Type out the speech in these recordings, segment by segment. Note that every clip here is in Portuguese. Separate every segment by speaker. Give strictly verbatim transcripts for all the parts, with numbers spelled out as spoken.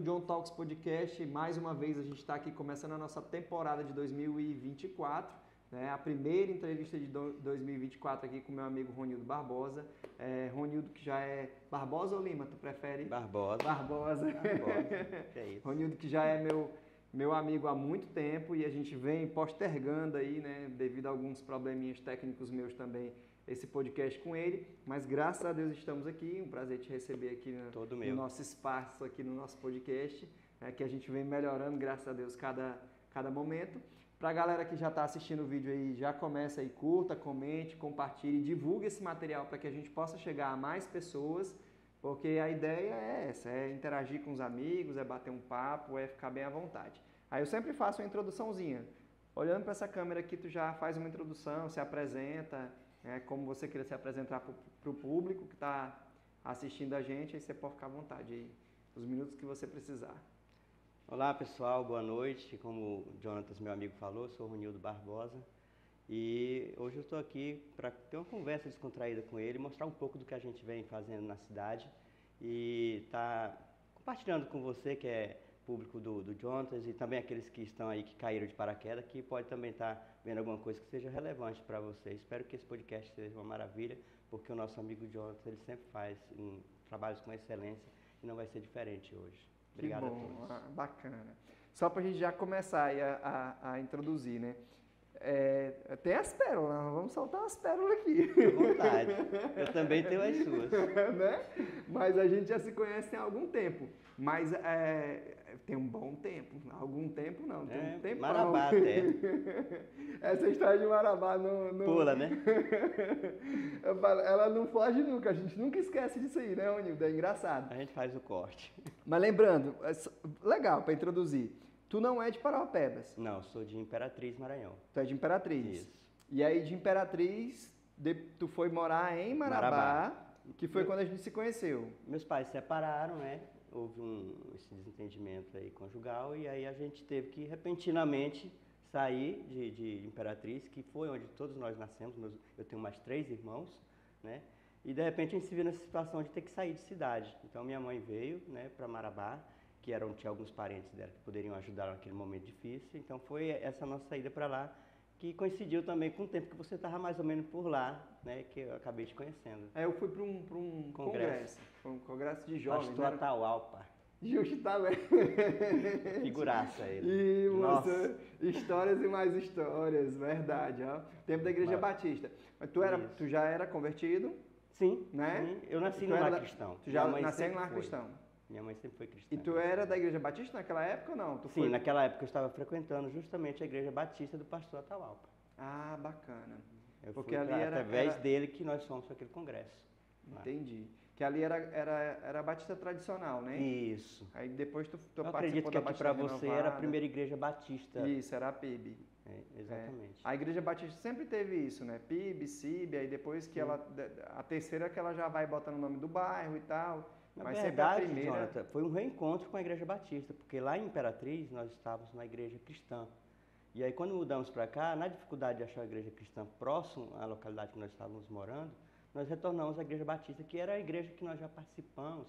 Speaker 1: John Talks Podcast. Mais uma vez a gente está aqui começando a nossa temporada de dois mil e vinte e quatro. Né? A primeira entrevista de dois mil e vinte e quatro aqui com meu amigo Ronildo Barbosa. É, Ronildo que já é... Barbosa ou Lima, tu prefere?
Speaker 2: Barbosa.
Speaker 1: Barbosa.
Speaker 2: Barbosa. Que é isso.
Speaker 1: Ronildo que já é meu, meu amigo há muito tempo e a gente vem postergando aí, né? Devido a alguns probleminhas técnicos meus também, esse podcast com ele, mas graças a Deus estamos aqui, um prazer te receber aqui no,
Speaker 2: Todo
Speaker 1: no
Speaker 2: meu.
Speaker 1: nosso espaço, aqui no nosso podcast, né, que a gente vem melhorando, graças a Deus, cada, cada momento. Para a galera que já está assistindo o vídeo aí, já começa aí, curta, comente, compartilhe, divulgue esse material para que a gente possa chegar a mais pessoas, porque a ideia é essa, é interagir com os amigos, é bater um papo, é ficar bem à vontade. Aí eu sempre faço uma introduçãozinha, olhando para essa câmera aqui, tu já faz uma introdução, se apresenta, é, como você queira se apresentar para o público que está assistindo a gente, aí você pode ficar à vontade, aí, os minutos que você precisar.
Speaker 2: Olá pessoal, boa noite. Como o Jonatas, meu amigo, falou, eu sou o Ronildo Barbosa e hoje eu estou aqui para ter uma conversa descontraída com ele, mostrar um pouco do que a gente vem fazendo na cidade e tá compartilhando com você que é público do, do Jonatas e também aqueles que estão aí que caíram de paraquedas, que pode também estar tá vendo alguma coisa que seja relevante para vocês. Espero que esse podcast seja uma maravilha, porque o nosso amigo Jonatas, ele sempre faz um, trabalhos com excelência e não vai ser diferente hoje. Obrigado
Speaker 1: que bom,
Speaker 2: a todos.
Speaker 1: Ah, bacana. Só para a gente já começar aí a, a, a introduzir, né? É, tem as pérolas, vamos soltar as pérolas aqui.
Speaker 2: À vontade, eu também tenho as suas.
Speaker 1: Né? Mas a gente já se conhece há algum tempo. Mas é, tem um bom tempo, algum tempo não, tem
Speaker 2: É,
Speaker 1: um tempo.
Speaker 2: Marabá até.
Speaker 1: Essa história de Marabá não... não...
Speaker 2: Pula, né?
Speaker 1: Eu falo, ela não foge nunca, a gente nunca esquece disso aí, né, Ronildo? É engraçado.
Speaker 2: A gente faz o corte.
Speaker 1: Mas lembrando, legal, para introduzir, tu não é de Parauapebas.
Speaker 2: Não, sou de Imperatriz, Maranhão.
Speaker 1: Tu é de Imperatriz.
Speaker 2: Isso.
Speaker 1: E aí de Imperatriz, de, tu foi morar em Marabá, Marabá. Que foi Eu... quando a gente se conheceu.
Speaker 2: Meus pais se separaram, né? Houve um, esse desentendimento aí conjugal e aí a gente teve que repentinamente sair de, de Imperatriz, que foi onde todos nós nascemos. Meus, eu tenho mais três irmãos, né? E de repente a gente se viu nessa situação de ter que sair de cidade. Então minha mãe veio, né, para Marabá, que eram, tinha alguns parentes dela que poderiam ajudar naquele momento difícil. Então foi essa nossa saída para lá, que coincidiu também com o tempo que você estava mais ou menos por lá, né, que eu acabei te conhecendo.
Speaker 1: É, eu fui para um, para um congresso, foi um congresso de jovens.
Speaker 2: Pastor
Speaker 1: né?
Speaker 2: Atahualpa.
Speaker 1: Justamente.
Speaker 2: Figuraça ele.
Speaker 1: E, moça, histórias e mais histórias, verdade. Ó. Tempo da Igreja Mas, Batista. Mas tu, era, tu já era convertido?
Speaker 2: Sim,
Speaker 1: né?
Speaker 2: Sim. Eu nasci no lar cristão.
Speaker 1: Tu já nasceu em lar cristão?
Speaker 2: Minha mãe sempre foi cristã.
Speaker 1: E tu era da Igreja Batista naquela época ou não? Tu
Speaker 2: Sim,
Speaker 1: foi...
Speaker 2: naquela época eu estava frequentando justamente a Igreja Batista do pastor Atahualpa.
Speaker 1: Ah, bacana.
Speaker 2: Eu
Speaker 1: Porque
Speaker 2: fui
Speaker 1: ali
Speaker 2: pra,
Speaker 1: era,
Speaker 2: através
Speaker 1: era...
Speaker 2: dele que nós fomos para aquele congresso.
Speaker 1: Entendi. Lá. Que ali era, era, era Batista tradicional, né?
Speaker 2: Isso.
Speaker 1: Aí depois tu, tu
Speaker 2: eu acredito que aqui para você era a primeira Igreja Batista.
Speaker 1: Isso, era a P I B.
Speaker 2: É, exatamente.
Speaker 1: É. A Igreja Batista sempre teve isso, né? P I B, C I B, aí depois que Sim. ela... A terceira é que ela já vai botando o nome do bairro e tal...
Speaker 2: Na
Speaker 1: Mas
Speaker 2: verdade,
Speaker 1: a primeira...
Speaker 2: Jonathan, foi um reencontro com a Igreja Batista, porque lá em Imperatriz nós estávamos na Igreja Cristã. E aí quando mudamos para cá, na dificuldade de achar a Igreja Cristã próximo à localidade que nós estávamos morando, nós retornamos à Igreja Batista, que era a igreja que nós já participamos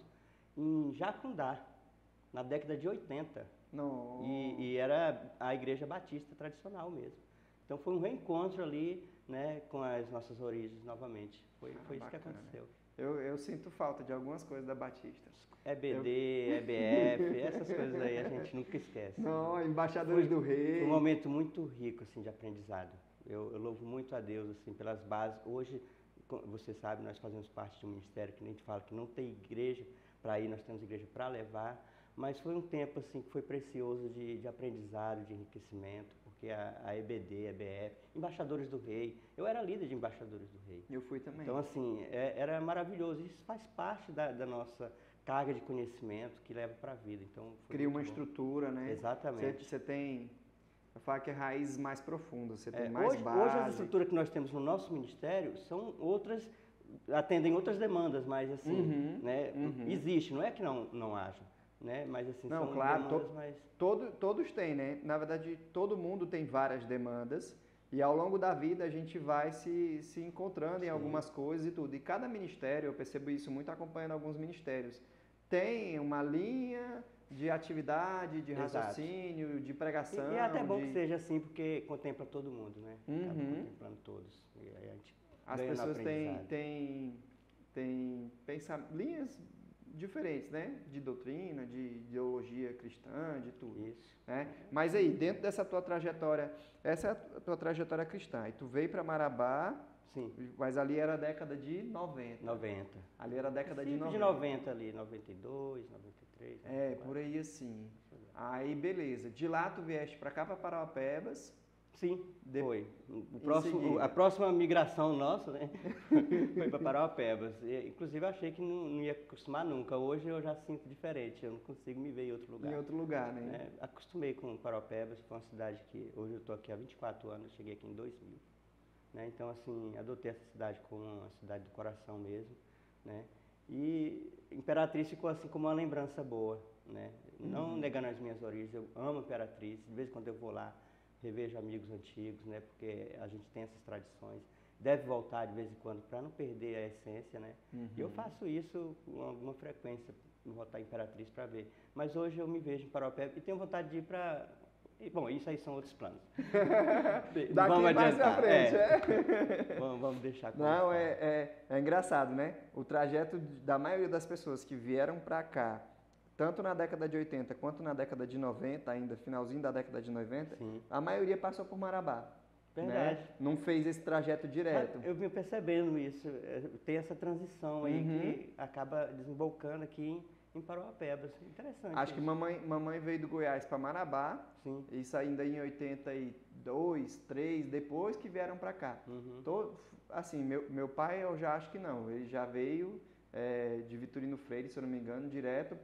Speaker 2: em Jacundá, na década de oitenta.
Speaker 1: Não.
Speaker 2: E, e era a Igreja Batista tradicional mesmo. Então foi um reencontro ali, né, com as nossas origens novamente. Foi,
Speaker 1: ah,
Speaker 2: foi isso
Speaker 1: bacana,
Speaker 2: que aconteceu.
Speaker 1: Né? Eu, eu sinto falta de algumas coisas da Batista.
Speaker 2: E B D, eu... E B F, essas coisas aí a gente nunca esquece.
Speaker 1: Não, embaixadores
Speaker 2: foi,
Speaker 1: do rei.
Speaker 2: Foi um momento muito rico, assim, de aprendizado. Eu, eu louvo muito a Deus, assim, pelas bases. Hoje, você sabe, nós fazemos parte de um ministério que a gente fala que não tem igreja para ir, nós temos igreja para levar. Mas foi um tempo, assim, que foi precioso de, de aprendizado, de enriquecimento, porque a, a E B D, a E B F, embaixadores do rei, eu era líder de embaixadores do rei.
Speaker 1: Eu fui também.
Speaker 2: Então, assim, é, era maravilhoso. Isso faz parte da, da nossa carga de conhecimento que leva para a vida. Então,
Speaker 1: cria uma
Speaker 2: bom.
Speaker 1: estrutura, né?
Speaker 2: Exatamente.
Speaker 1: Você, você tem, eu falo que é raízes mais profundas, você tem
Speaker 2: é,
Speaker 1: mais
Speaker 2: hoje,
Speaker 1: base.
Speaker 2: Hoje as estruturas que nós temos no nosso ministério são outras, atendem outras demandas, mas assim,
Speaker 1: uhum,
Speaker 2: né?
Speaker 1: Uhum.
Speaker 2: Existe, não é que não, não haja. Né? Mas assim,
Speaker 1: não,
Speaker 2: são
Speaker 1: claro,
Speaker 2: demandas
Speaker 1: to,
Speaker 2: mais...
Speaker 1: todo, todos têm, né? Na verdade, todo mundo tem várias demandas e ao longo da vida a gente vai se, se encontrando em Sim. algumas coisas e tudo. E cada ministério, eu percebo isso muito acompanhando alguns ministérios, tem uma linha de atividade, de
Speaker 2: Exato.
Speaker 1: raciocínio, de pregação.
Speaker 2: E, e é até bom
Speaker 1: de...
Speaker 2: que seja assim, porque contempla todo mundo, né?
Speaker 1: Uhum.
Speaker 2: Acaba contemplando todos. E aí a gente
Speaker 1: As
Speaker 2: ganha no
Speaker 1: pessoas têm,
Speaker 2: aprendizado.
Speaker 1: têm, têm pensar, linhas diferentes, né? De doutrina, de ideologia cristã, de tudo.
Speaker 2: Isso.
Speaker 1: Né? Mas aí, dentro dessa tua trajetória, essa é a tua trajetória cristã. E tu veio para Marabá,
Speaker 2: Sim.
Speaker 1: mas ali era a década de noventa.
Speaker 2: noventa.
Speaker 1: Ali era a década de
Speaker 2: Princípio
Speaker 1: noventa.
Speaker 2: de noventa ali, noventa e dois, noventa e três.
Speaker 1: É,
Speaker 2: noventa e quatro.
Speaker 1: por aí assim. Aí, beleza. De lá tu vieste para cá, para Parauapebas.
Speaker 2: Sim,
Speaker 1: De...
Speaker 2: foi. O
Speaker 1: Em
Speaker 2: próximo,
Speaker 1: seguida.
Speaker 2: a próxima migração nossa, né, foi para Parauapebas. E, inclusive, eu achei que não, não ia acostumar nunca. Hoje eu já sinto diferente, eu não consigo me ver em outro lugar.
Speaker 1: Em outro lugar, né?
Speaker 2: É, acostumei com Parauapebas, foi uma cidade que hoje eu estou aqui há vinte e quatro anos, cheguei aqui em dois mil. Né, então, assim, adotei essa cidade como uma cidade do coração mesmo. Né, e Imperatriz ficou assim como uma lembrança boa. Né, não
Speaker 1: Uhum.
Speaker 2: negando as minhas origens, eu amo Imperatriz, de vez em quando eu vou lá, revejo amigos antigos, né? Porque a gente tem essas tradições. Deve voltar de vez em quando para não perder a essência, né?
Speaker 1: Uhum.
Speaker 2: E eu faço isso com alguma frequência, voltar em Imperatriz para ver. Mas hoje eu me vejo em Parauapebas e tenho vontade de ir para... Bom, isso aí são outros planos.
Speaker 1: Daqui
Speaker 2: vamos
Speaker 1: mais
Speaker 2: adiantar.
Speaker 1: pra frente, é.
Speaker 2: é. vamos, vamos deixar como
Speaker 1: Não,
Speaker 2: está.
Speaker 1: é, é, é engraçado, né? O trajeto da maioria das pessoas que vieram para cá, tanto na década de oitenta quanto na década de noventa, ainda finalzinho da década de noventa,
Speaker 2: Sim.
Speaker 1: a maioria passou por Marabá.
Speaker 2: Verdade.
Speaker 1: Né? Não fez esse trajeto direto.
Speaker 2: Mas eu vim percebendo isso, é, tem essa transição aí
Speaker 1: Uhum.
Speaker 2: que acaba desembocando aqui em, em Parauapebas. Interessante.
Speaker 1: Acho que
Speaker 2: isso.
Speaker 1: mamãe, mamãe veio do Goiás para Marabá,
Speaker 2: Sim.
Speaker 1: isso ainda em oitenta e dois, três, depois que vieram para cá.
Speaker 2: Uhum.
Speaker 1: Tô, assim, meu, meu pai eu já acho que não, ele já veio é, de Vitorino Freire, se eu não me engano, direto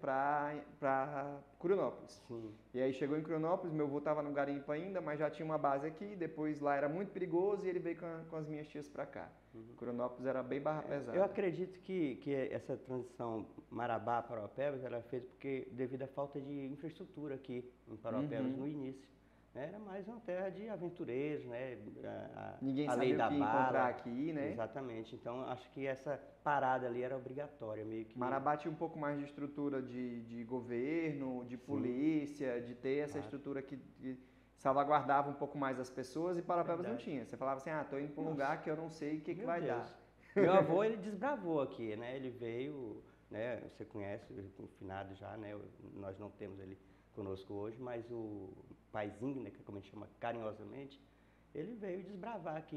Speaker 1: para Curionópolis.
Speaker 2: Sim.
Speaker 1: E aí chegou em Curionópolis, meu avô estava no garimpo ainda, mas já tinha uma base aqui, depois lá era muito perigoso e ele veio com, a, com as minhas tias para cá. Uhum. Curionópolis era bem barra pesada.
Speaker 2: Eu acredito que, que essa transição Marabá para Parauapebas era feita porque devido à falta de infraestrutura aqui em Parauapebas
Speaker 1: Uhum.
Speaker 2: no início. Era mais uma terra de aventureiros, né? A,
Speaker 1: Ninguém
Speaker 2: a
Speaker 1: sabia
Speaker 2: lei
Speaker 1: o
Speaker 2: da
Speaker 1: que
Speaker 2: bala.
Speaker 1: encontrar aqui, né?
Speaker 2: Exatamente. Então acho que essa parada ali era obrigatória, meio que.
Speaker 1: Marabá tinha um pouco mais de estrutura de, de governo, de polícia, de ter essa
Speaker 2: Claro.
Speaker 1: estrutura que, que salvaguardava um pouco mais as pessoas e Parauapebas não
Speaker 2: Verdade.
Speaker 1: tinha. Você falava assim, ah, tô indo para um
Speaker 2: Nossa.
Speaker 1: lugar que eu não sei o que, que
Speaker 2: Meu
Speaker 1: vai
Speaker 2: Deus.
Speaker 1: dar.
Speaker 2: Meu avô, ele desbravou aqui, né? Ele veio, né? Você conhece, confinado já, né? Nós não temos ele conosco hoje, mas o paizinho, né? Que como a gente chama carinhosamente, ele veio desbravar aqui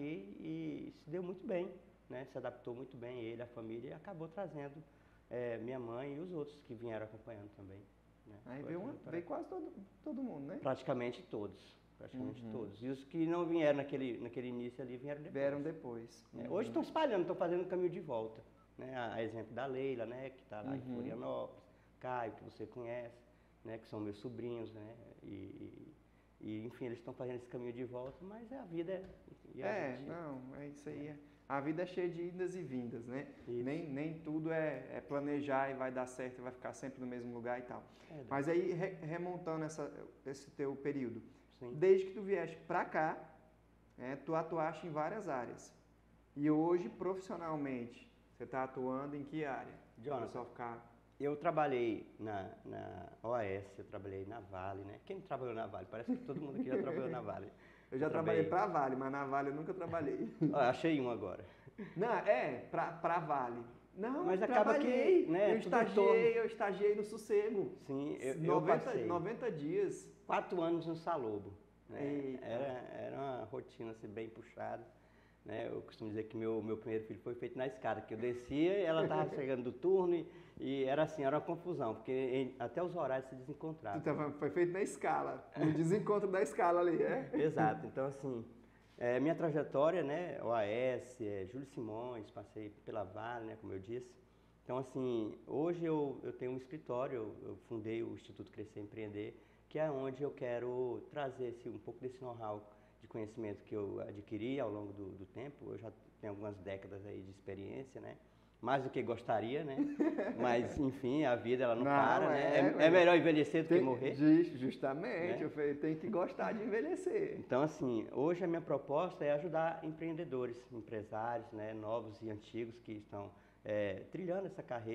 Speaker 2: e se deu muito bem, né? Se adaptou muito bem, ele, a família, e acabou trazendo é, minha mãe e os outros que vieram acompanhando também. Né?
Speaker 1: Aí veio, uma, veio quase todo, todo mundo, né?
Speaker 2: Praticamente todos. Praticamente
Speaker 1: Uhum.
Speaker 2: todos. E os que não vieram naquele, naquele início ali vieram depois.
Speaker 1: Vieram depois.
Speaker 2: É,
Speaker 1: Uhum.
Speaker 2: hoje estão espalhando, estão fazendo o caminho de volta. Né? A, a exemplo da Leila, né? Que está lá
Speaker 1: Uhum.
Speaker 2: em Florianópolis, Caio, que você conhece, né? Que são meus sobrinhos, né? E, e, e enfim, eles estão fazendo esse caminho de volta, mas a vida é... E a
Speaker 1: É,
Speaker 2: gente,
Speaker 1: não, é isso aí. É. A vida é cheia de idas e vindas, né?
Speaker 2: Isso.
Speaker 1: Nem, nem tudo é, é planejar e vai dar certo e vai ficar sempre no mesmo lugar e tal.
Speaker 2: É,
Speaker 1: Mas aí, re, remontando essa, esse teu período,
Speaker 2: sim.
Speaker 1: desde que tu vieste pra cá, é, tu atuaste em várias áreas. E hoje, profissionalmente, você está atuando em que área?
Speaker 2: Jonathan,
Speaker 1: só ficar...
Speaker 2: eu trabalhei na, na O A S, eu trabalhei na Vale, né? Quem trabalhou na Vale? Parece que todo mundo aqui já trabalhou na Vale.
Speaker 1: Eu já eu trabalhei para Vale, mas na Vale eu nunca trabalhei.
Speaker 2: Ah, achei um agora.
Speaker 1: Não, é, para Vale. Não,
Speaker 2: mas
Speaker 1: eu
Speaker 2: acaba
Speaker 1: trabalhei.
Speaker 2: que, né,
Speaker 1: eu estagiei, eu estagiei no Sossego.
Speaker 2: Sim, eu,
Speaker 1: noventa,
Speaker 2: eu passei
Speaker 1: noventa dias.
Speaker 2: Quatro anos no Salobo. Né?
Speaker 1: Eita.
Speaker 2: Era, era uma rotina assim, bem puxada. Né? Eu costumo dizer que meu, meu primeiro filho foi feito na escada, que eu descia e ela estava chegando do turno e, e era assim, era uma confusão, porque em, até os horários se desencontravam.
Speaker 1: Então, foi feito na escala, no desencontro da escala ali, é?
Speaker 2: Exato, então assim, é, minha trajetória, né, O A S, é, Júlio Simões, passei pela Vale, né, como eu disse. Então assim, hoje eu, eu tenho um escritório, eu, eu fundei o Instituto Crescer e Empreender, que é onde eu quero trazer esse, um pouco desse know-how de conhecimento que eu adquiri ao longo do, do tempo. Eu já tenho algumas décadas aí de experiência, né? Mais do que gostaria, né? Mas, enfim, a vida ela não, não para, é, né? É, é melhor envelhecer do
Speaker 1: tem,
Speaker 2: que morrer.
Speaker 1: Justamente, né? Eu falei, tem que gostar de envelhecer.
Speaker 2: Então, assim, hoje a minha proposta é ajudar empreendedores, empresários, né? Novos e antigos que estão é, trilhando essa carreira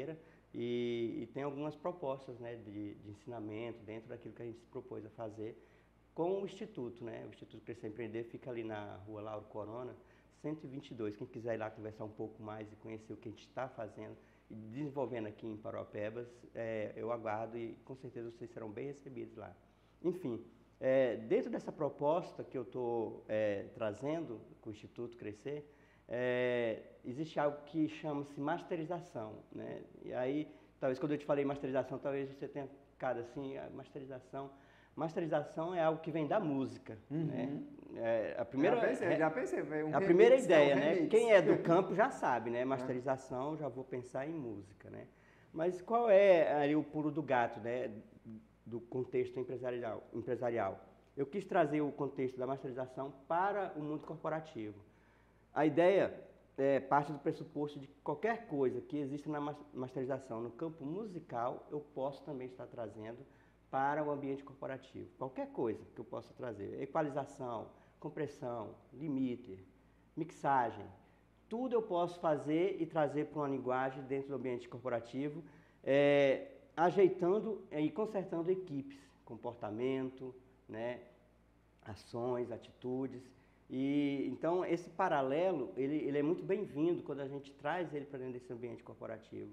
Speaker 2: e, e tem algumas propostas, né, de, de ensinamento dentro daquilo que a gente se propôs a fazer com o Instituto, né? O Instituto Crescer Empreender fica ali na rua Lauro Corona, cento e vinte e dois. Quem quiser ir lá conversar um pouco mais e conhecer o que a gente está fazendo e desenvolvendo aqui em Parauapebas, é, eu aguardo e com certeza vocês serão bem recebidos lá. Enfim, é, dentro dessa proposta que eu estou é, trazendo com o Instituto Crescer, é, existe algo que chama-se masterização, né? E aí, talvez quando eu te falei masterização, talvez você tenha ficado assim, a masterização... Masterização é algo que vem da música, uhum. né? É, a primeira,
Speaker 1: já pensei, já pensei. Um
Speaker 2: a primeira ideia,
Speaker 1: é um
Speaker 2: né? Quem é do campo já sabe, né? Masterização, já vou pensar em música, né? Mas qual é ali o pulo do gato, né? Do contexto empresarial, empresarial? Eu quis trazer o contexto da masterização para o mundo corporativo. A ideia é, parte do pressuposto de que qualquer coisa que exista na masterização no campo musical, eu posso também estar trazendo para o ambiente corporativo. Qualquer coisa que eu possa trazer, equalização, compressão, limiter, mixagem, tudo eu posso fazer e trazer para uma linguagem dentro do ambiente corporativo, é, ajeitando e consertando equipes, comportamento, né, ações, atitudes. E, então, esse paralelo, ele, ele é muito bem-vindo quando a gente traz ele para dentro desse ambiente corporativo.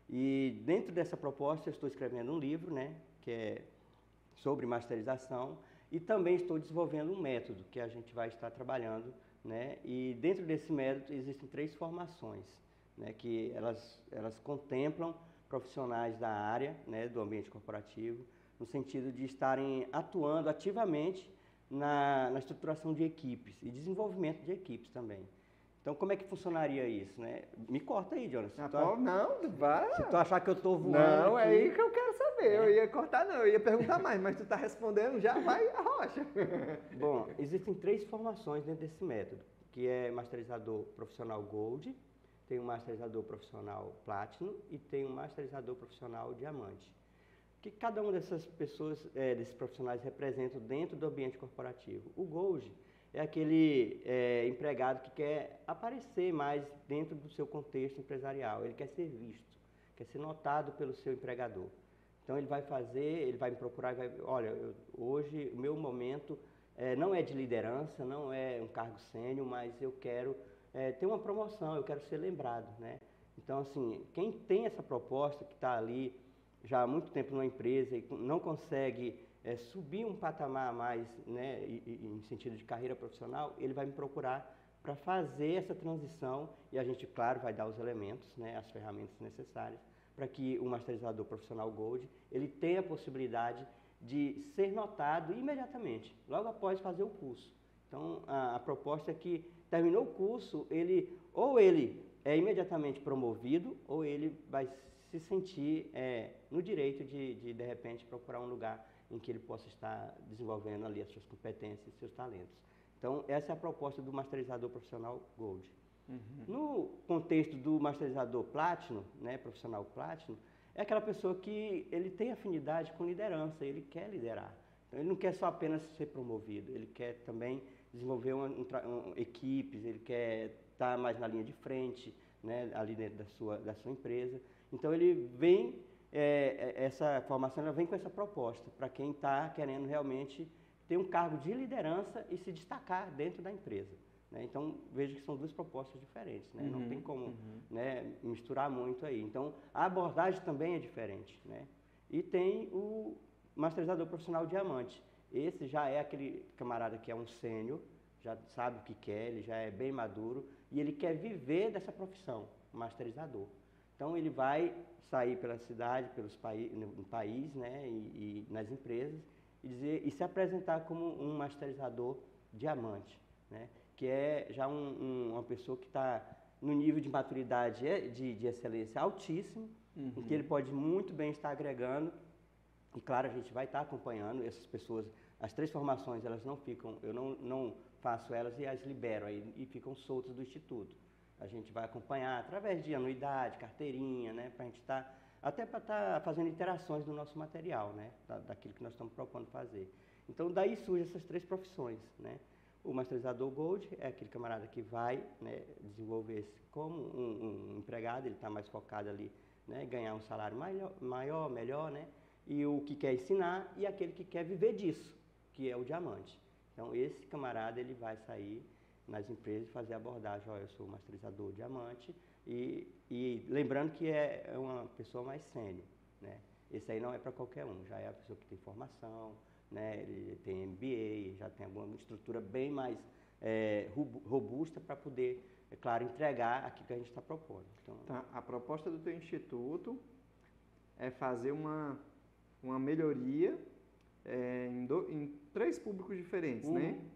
Speaker 2: E dentro dessa proposta eu estou escrevendo um livro, né, que é sobre masterização, e também estou desenvolvendo um método que a gente vai estar trabalhando, né, e dentro desse método existem três formações, né, que elas, elas contemplam profissionais da área, né, do ambiente corporativo, no sentido de estarem atuando ativamente na, na estruturação de equipes e desenvolvimento de equipes também. Então, como é que funcionaria isso, né? Me corta aí, Jonas.
Speaker 1: Ah, tu, não, vai.
Speaker 2: Se tu achar que eu estou voando
Speaker 1: Não,
Speaker 2: aqui,
Speaker 1: é aí que eu quero saber. É. Eu ia cortar não, eu ia perguntar mais, mas tu está respondendo, já vai a rocha.
Speaker 2: Bom, existem três formações dentro desse método, que é masterizador profissional Gold, tem um masterizador profissional Platinum e tem um masterizador profissional Diamante. O que cada uma dessas pessoas, é, desses profissionais representam dentro do ambiente corporativo? O Gold é aquele é, empregado que quer aparecer mais dentro do seu contexto empresarial, ele quer ser visto, quer ser notado pelo seu empregador. Então ele vai fazer, ele vai me procurar e vai, olha, eu, hoje o meu momento é, não é de liderança, não é um cargo sênior, mas eu quero é, ter uma promoção, eu quero ser lembrado, né? Então, assim, quem tem essa proposta, que está ali já há muito tempo numa empresa e não consegue É, subir um patamar a mais, né, e, e, em sentido de carreira profissional, ele vai me procurar para fazer essa transição e a gente, claro, vai dar os elementos, né, as ferramentas necessárias para que o masterizador profissional Gold ele tenha a possibilidade de ser notado imediatamente, logo após fazer o curso. Então, a, a proposta é que terminou o curso, ele ou ele é imediatamente promovido ou ele vai se sentir é, no direito de, de, de repente, procurar um lugar em que ele possa estar desenvolvendo ali as suas competências e seus talentos. Então, essa é a proposta do masterizador profissional Gold. Uhum. No contexto do masterizador Platinum, né, profissional Platinum, é aquela pessoa que ele tem afinidade com liderança, ele quer liderar. Então, ele não quer só apenas ser promovido, ele quer também desenvolver uma, um, um, equipes, ele quer estar mais na linha de frente, né, ali dentro da sua, da sua empresa. Então, ele vem... É, essa formação ela vem com essa proposta para quem está querendo realmente ter um cargo de liderança e se destacar dentro da empresa, né? Então, veja que são duas propostas diferentes, né? Uhum, não tem como uhum. né, misturar muito aí. Então, a abordagem também é diferente, né? E tem o masterizador profissional Diamante. Esse já é aquele camarada que é um sênior, já sabe o que quer, ele já é bem maduro e ele quer viver dessa profissão, masterizador. Então, ele vai sair pela cidade, pelos paí no país, né, e, e nas empresas, e, dizer, e se apresentar como um masterizador diamante, né, que é já um, um, uma pessoa que está no nível de maturidade de, de excelência altíssimo, uhum. em que ele pode muito bem estar agregando, e claro, a gente vai estar acompanhando essas pessoas, as três formações, elas não ficam, eu não, não faço elas e as libero aí, e ficam soltas do Instituto. A gente vai acompanhar através de anuidade, carteirinha, né, para a gente estar, tá, até para estar tá fazendo interações no nosso material, né, da, daquilo que nós estamos propondo fazer. Então, daí surgem essas três profissões, né. O masterizador Gold é aquele camarada que vai, né, desenvolver-se como um, um empregado, ele está mais focado ali né, ganhar um salário maior, maior, melhor, né, e o que quer ensinar e aquele que quer viver disso, que é o diamante. Então, esse camarada ele vai sair nas empresas e fazer a abordagem, ó, eu sou masterizador diamante, e, e lembrando que é uma pessoa mais sênior, né? Esse aí não é para qualquer um, já é a pessoa que tem formação, né? Ele tem M B A, já tem alguma estrutura bem mais é, robusta para poder, é claro, entregar aquilo que a gente está propondo. Então,
Speaker 1: tá, a proposta do teu instituto é fazer uma, uma melhoria é, em, do, em três públicos diferentes,
Speaker 2: uhum.
Speaker 1: né?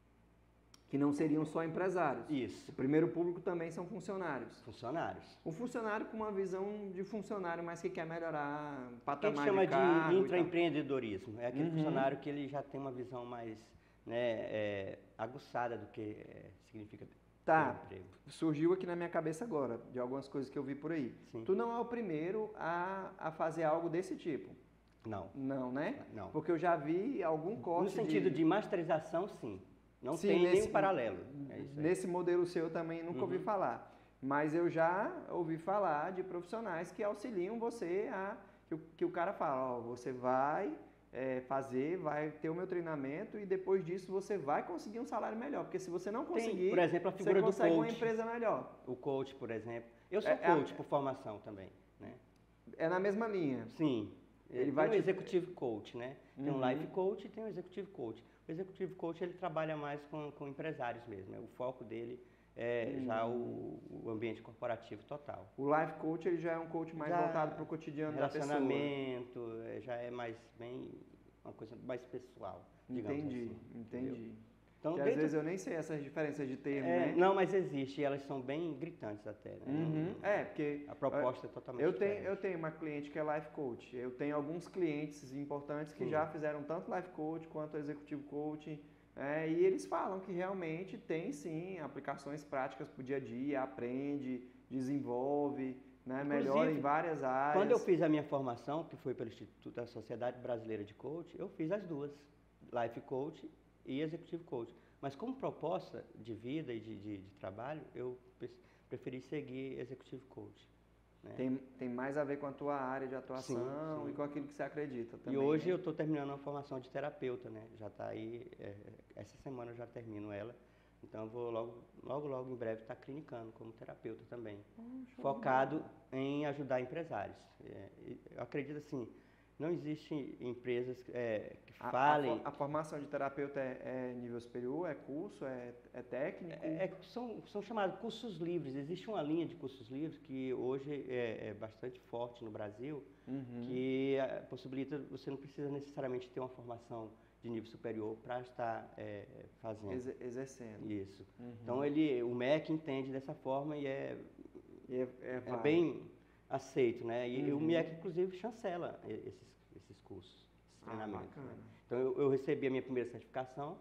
Speaker 1: Que não seriam só empresários.
Speaker 2: Isso.
Speaker 1: O primeiro público também são funcionários.
Speaker 2: Funcionários.
Speaker 1: O funcionário com uma visão de funcionário, mas que quer melhorar o patamar
Speaker 2: que a gente chama
Speaker 1: de cargo
Speaker 2: de intraempreendedorismo. É aquele
Speaker 1: uhum.
Speaker 2: funcionário que ele já tem uma visão mais, né, é, aguçada do que é, significa
Speaker 1: tá.
Speaker 2: ter emprego.
Speaker 1: Surgiu aqui na minha cabeça agora, de algumas coisas que eu vi por aí.
Speaker 2: Sim.
Speaker 1: Tu não é o primeiro a, a fazer algo desse tipo.
Speaker 2: Não.
Speaker 1: Não, né?
Speaker 2: Não.
Speaker 1: Porque eu já vi algum corte
Speaker 2: No sentido de, de masterização, sim. Não sim, tem nesse, nenhum paralelo. É isso aí.
Speaker 1: Nesse modelo seu também nunca uhum. ouvi falar. Mas eu já ouvi falar de profissionais que auxiliam você a... Que o, que o cara fala, ó, você vai é, fazer, vai ter o meu treinamento e depois disso você vai conseguir um salário melhor. Porque se você não conseguir,
Speaker 2: tem, por exemplo, a figura
Speaker 1: você consegue
Speaker 2: do coach.
Speaker 1: uma empresa melhor.
Speaker 2: O coach, por exemplo. Eu sou
Speaker 1: é,
Speaker 2: coach
Speaker 1: é,
Speaker 2: por formação também. Né?
Speaker 1: É na mesma linha.
Speaker 2: Sim.
Speaker 1: Ele
Speaker 2: tem
Speaker 1: vai
Speaker 2: um
Speaker 1: te...
Speaker 2: executive coach, né? Tem
Speaker 1: uhum.
Speaker 2: um life coach e tem um executive coach. O executive coach ele trabalha mais com, com empresários mesmo. Né? O foco dele é hum. já o, o ambiente corporativo total.
Speaker 1: O life coach ele já é um coach mais já voltado para o cotidiano da pessoa.
Speaker 2: Relacionamento, já é mais bem uma coisa mais pessoal, digamos
Speaker 1: entendi,
Speaker 2: assim.
Speaker 1: Entendi,
Speaker 2: entendi. Então,
Speaker 1: que
Speaker 2: dentro...
Speaker 1: às vezes eu nem sei essas diferenças de termo,
Speaker 2: é,
Speaker 1: né?
Speaker 2: Não, mas existe, e elas são bem gritantes até, né?
Speaker 1: Uhum.
Speaker 2: Não,
Speaker 1: é, porque...
Speaker 2: A proposta é totalmente
Speaker 1: eu tenho,
Speaker 2: diferente.
Speaker 1: eu tenho uma cliente que é life coach, eu tenho alguns clientes importantes que hum. já fizeram tanto life coach quanto executivo coaching, é, e eles falam que realmente tem sim aplicações práticas para o dia a dia, aprende, desenvolve, né, melhora em várias áreas.
Speaker 2: Quando eu fiz a minha formação, que foi pelo Instituto da Sociedade Brasileira de Coach, eu fiz as duas, life coach e executive coach. Mas como proposta de vida e de, de, de trabalho, eu preferi seguir executive coach. Né?
Speaker 1: Tem, tem mais a ver com a tua área de atuação
Speaker 2: sim, sim.
Speaker 1: e com aquilo que você acredita também.
Speaker 2: E hoje
Speaker 1: né?
Speaker 2: eu estou terminando uma formação de terapeuta, né? Já está aí, é, essa semana eu já termino ela. Então eu vou logo, logo, logo em breve estar tá clinicando como terapeuta também. Oh, focado em ajudar empresários. É, eu acredito assim, não existem empresas é, que
Speaker 1: a,
Speaker 2: falem...
Speaker 1: A, a formação de terapeuta é, é nível superior, é curso, é, é técnico?
Speaker 2: É, é, são, são chamados cursos livres. Existe uma linha de cursos livres que hoje é, é bastante forte no Brasil, uhum. que é, possibilita, você não precisa necessariamente ter uma formação de nível superior para estar é, fazendo.
Speaker 1: Ex exercendo.
Speaker 2: Isso.
Speaker 1: Uhum.
Speaker 2: Então ele, o M E C entende dessa forma e é,
Speaker 1: e é, é,
Speaker 2: é bem aceito, né? E
Speaker 1: uhum.
Speaker 2: o M E C, inclusive, chancela esses, esses cursos, esses treinamentos.
Speaker 1: Ah,
Speaker 2: né? Então eu, eu recebi a minha primeira certificação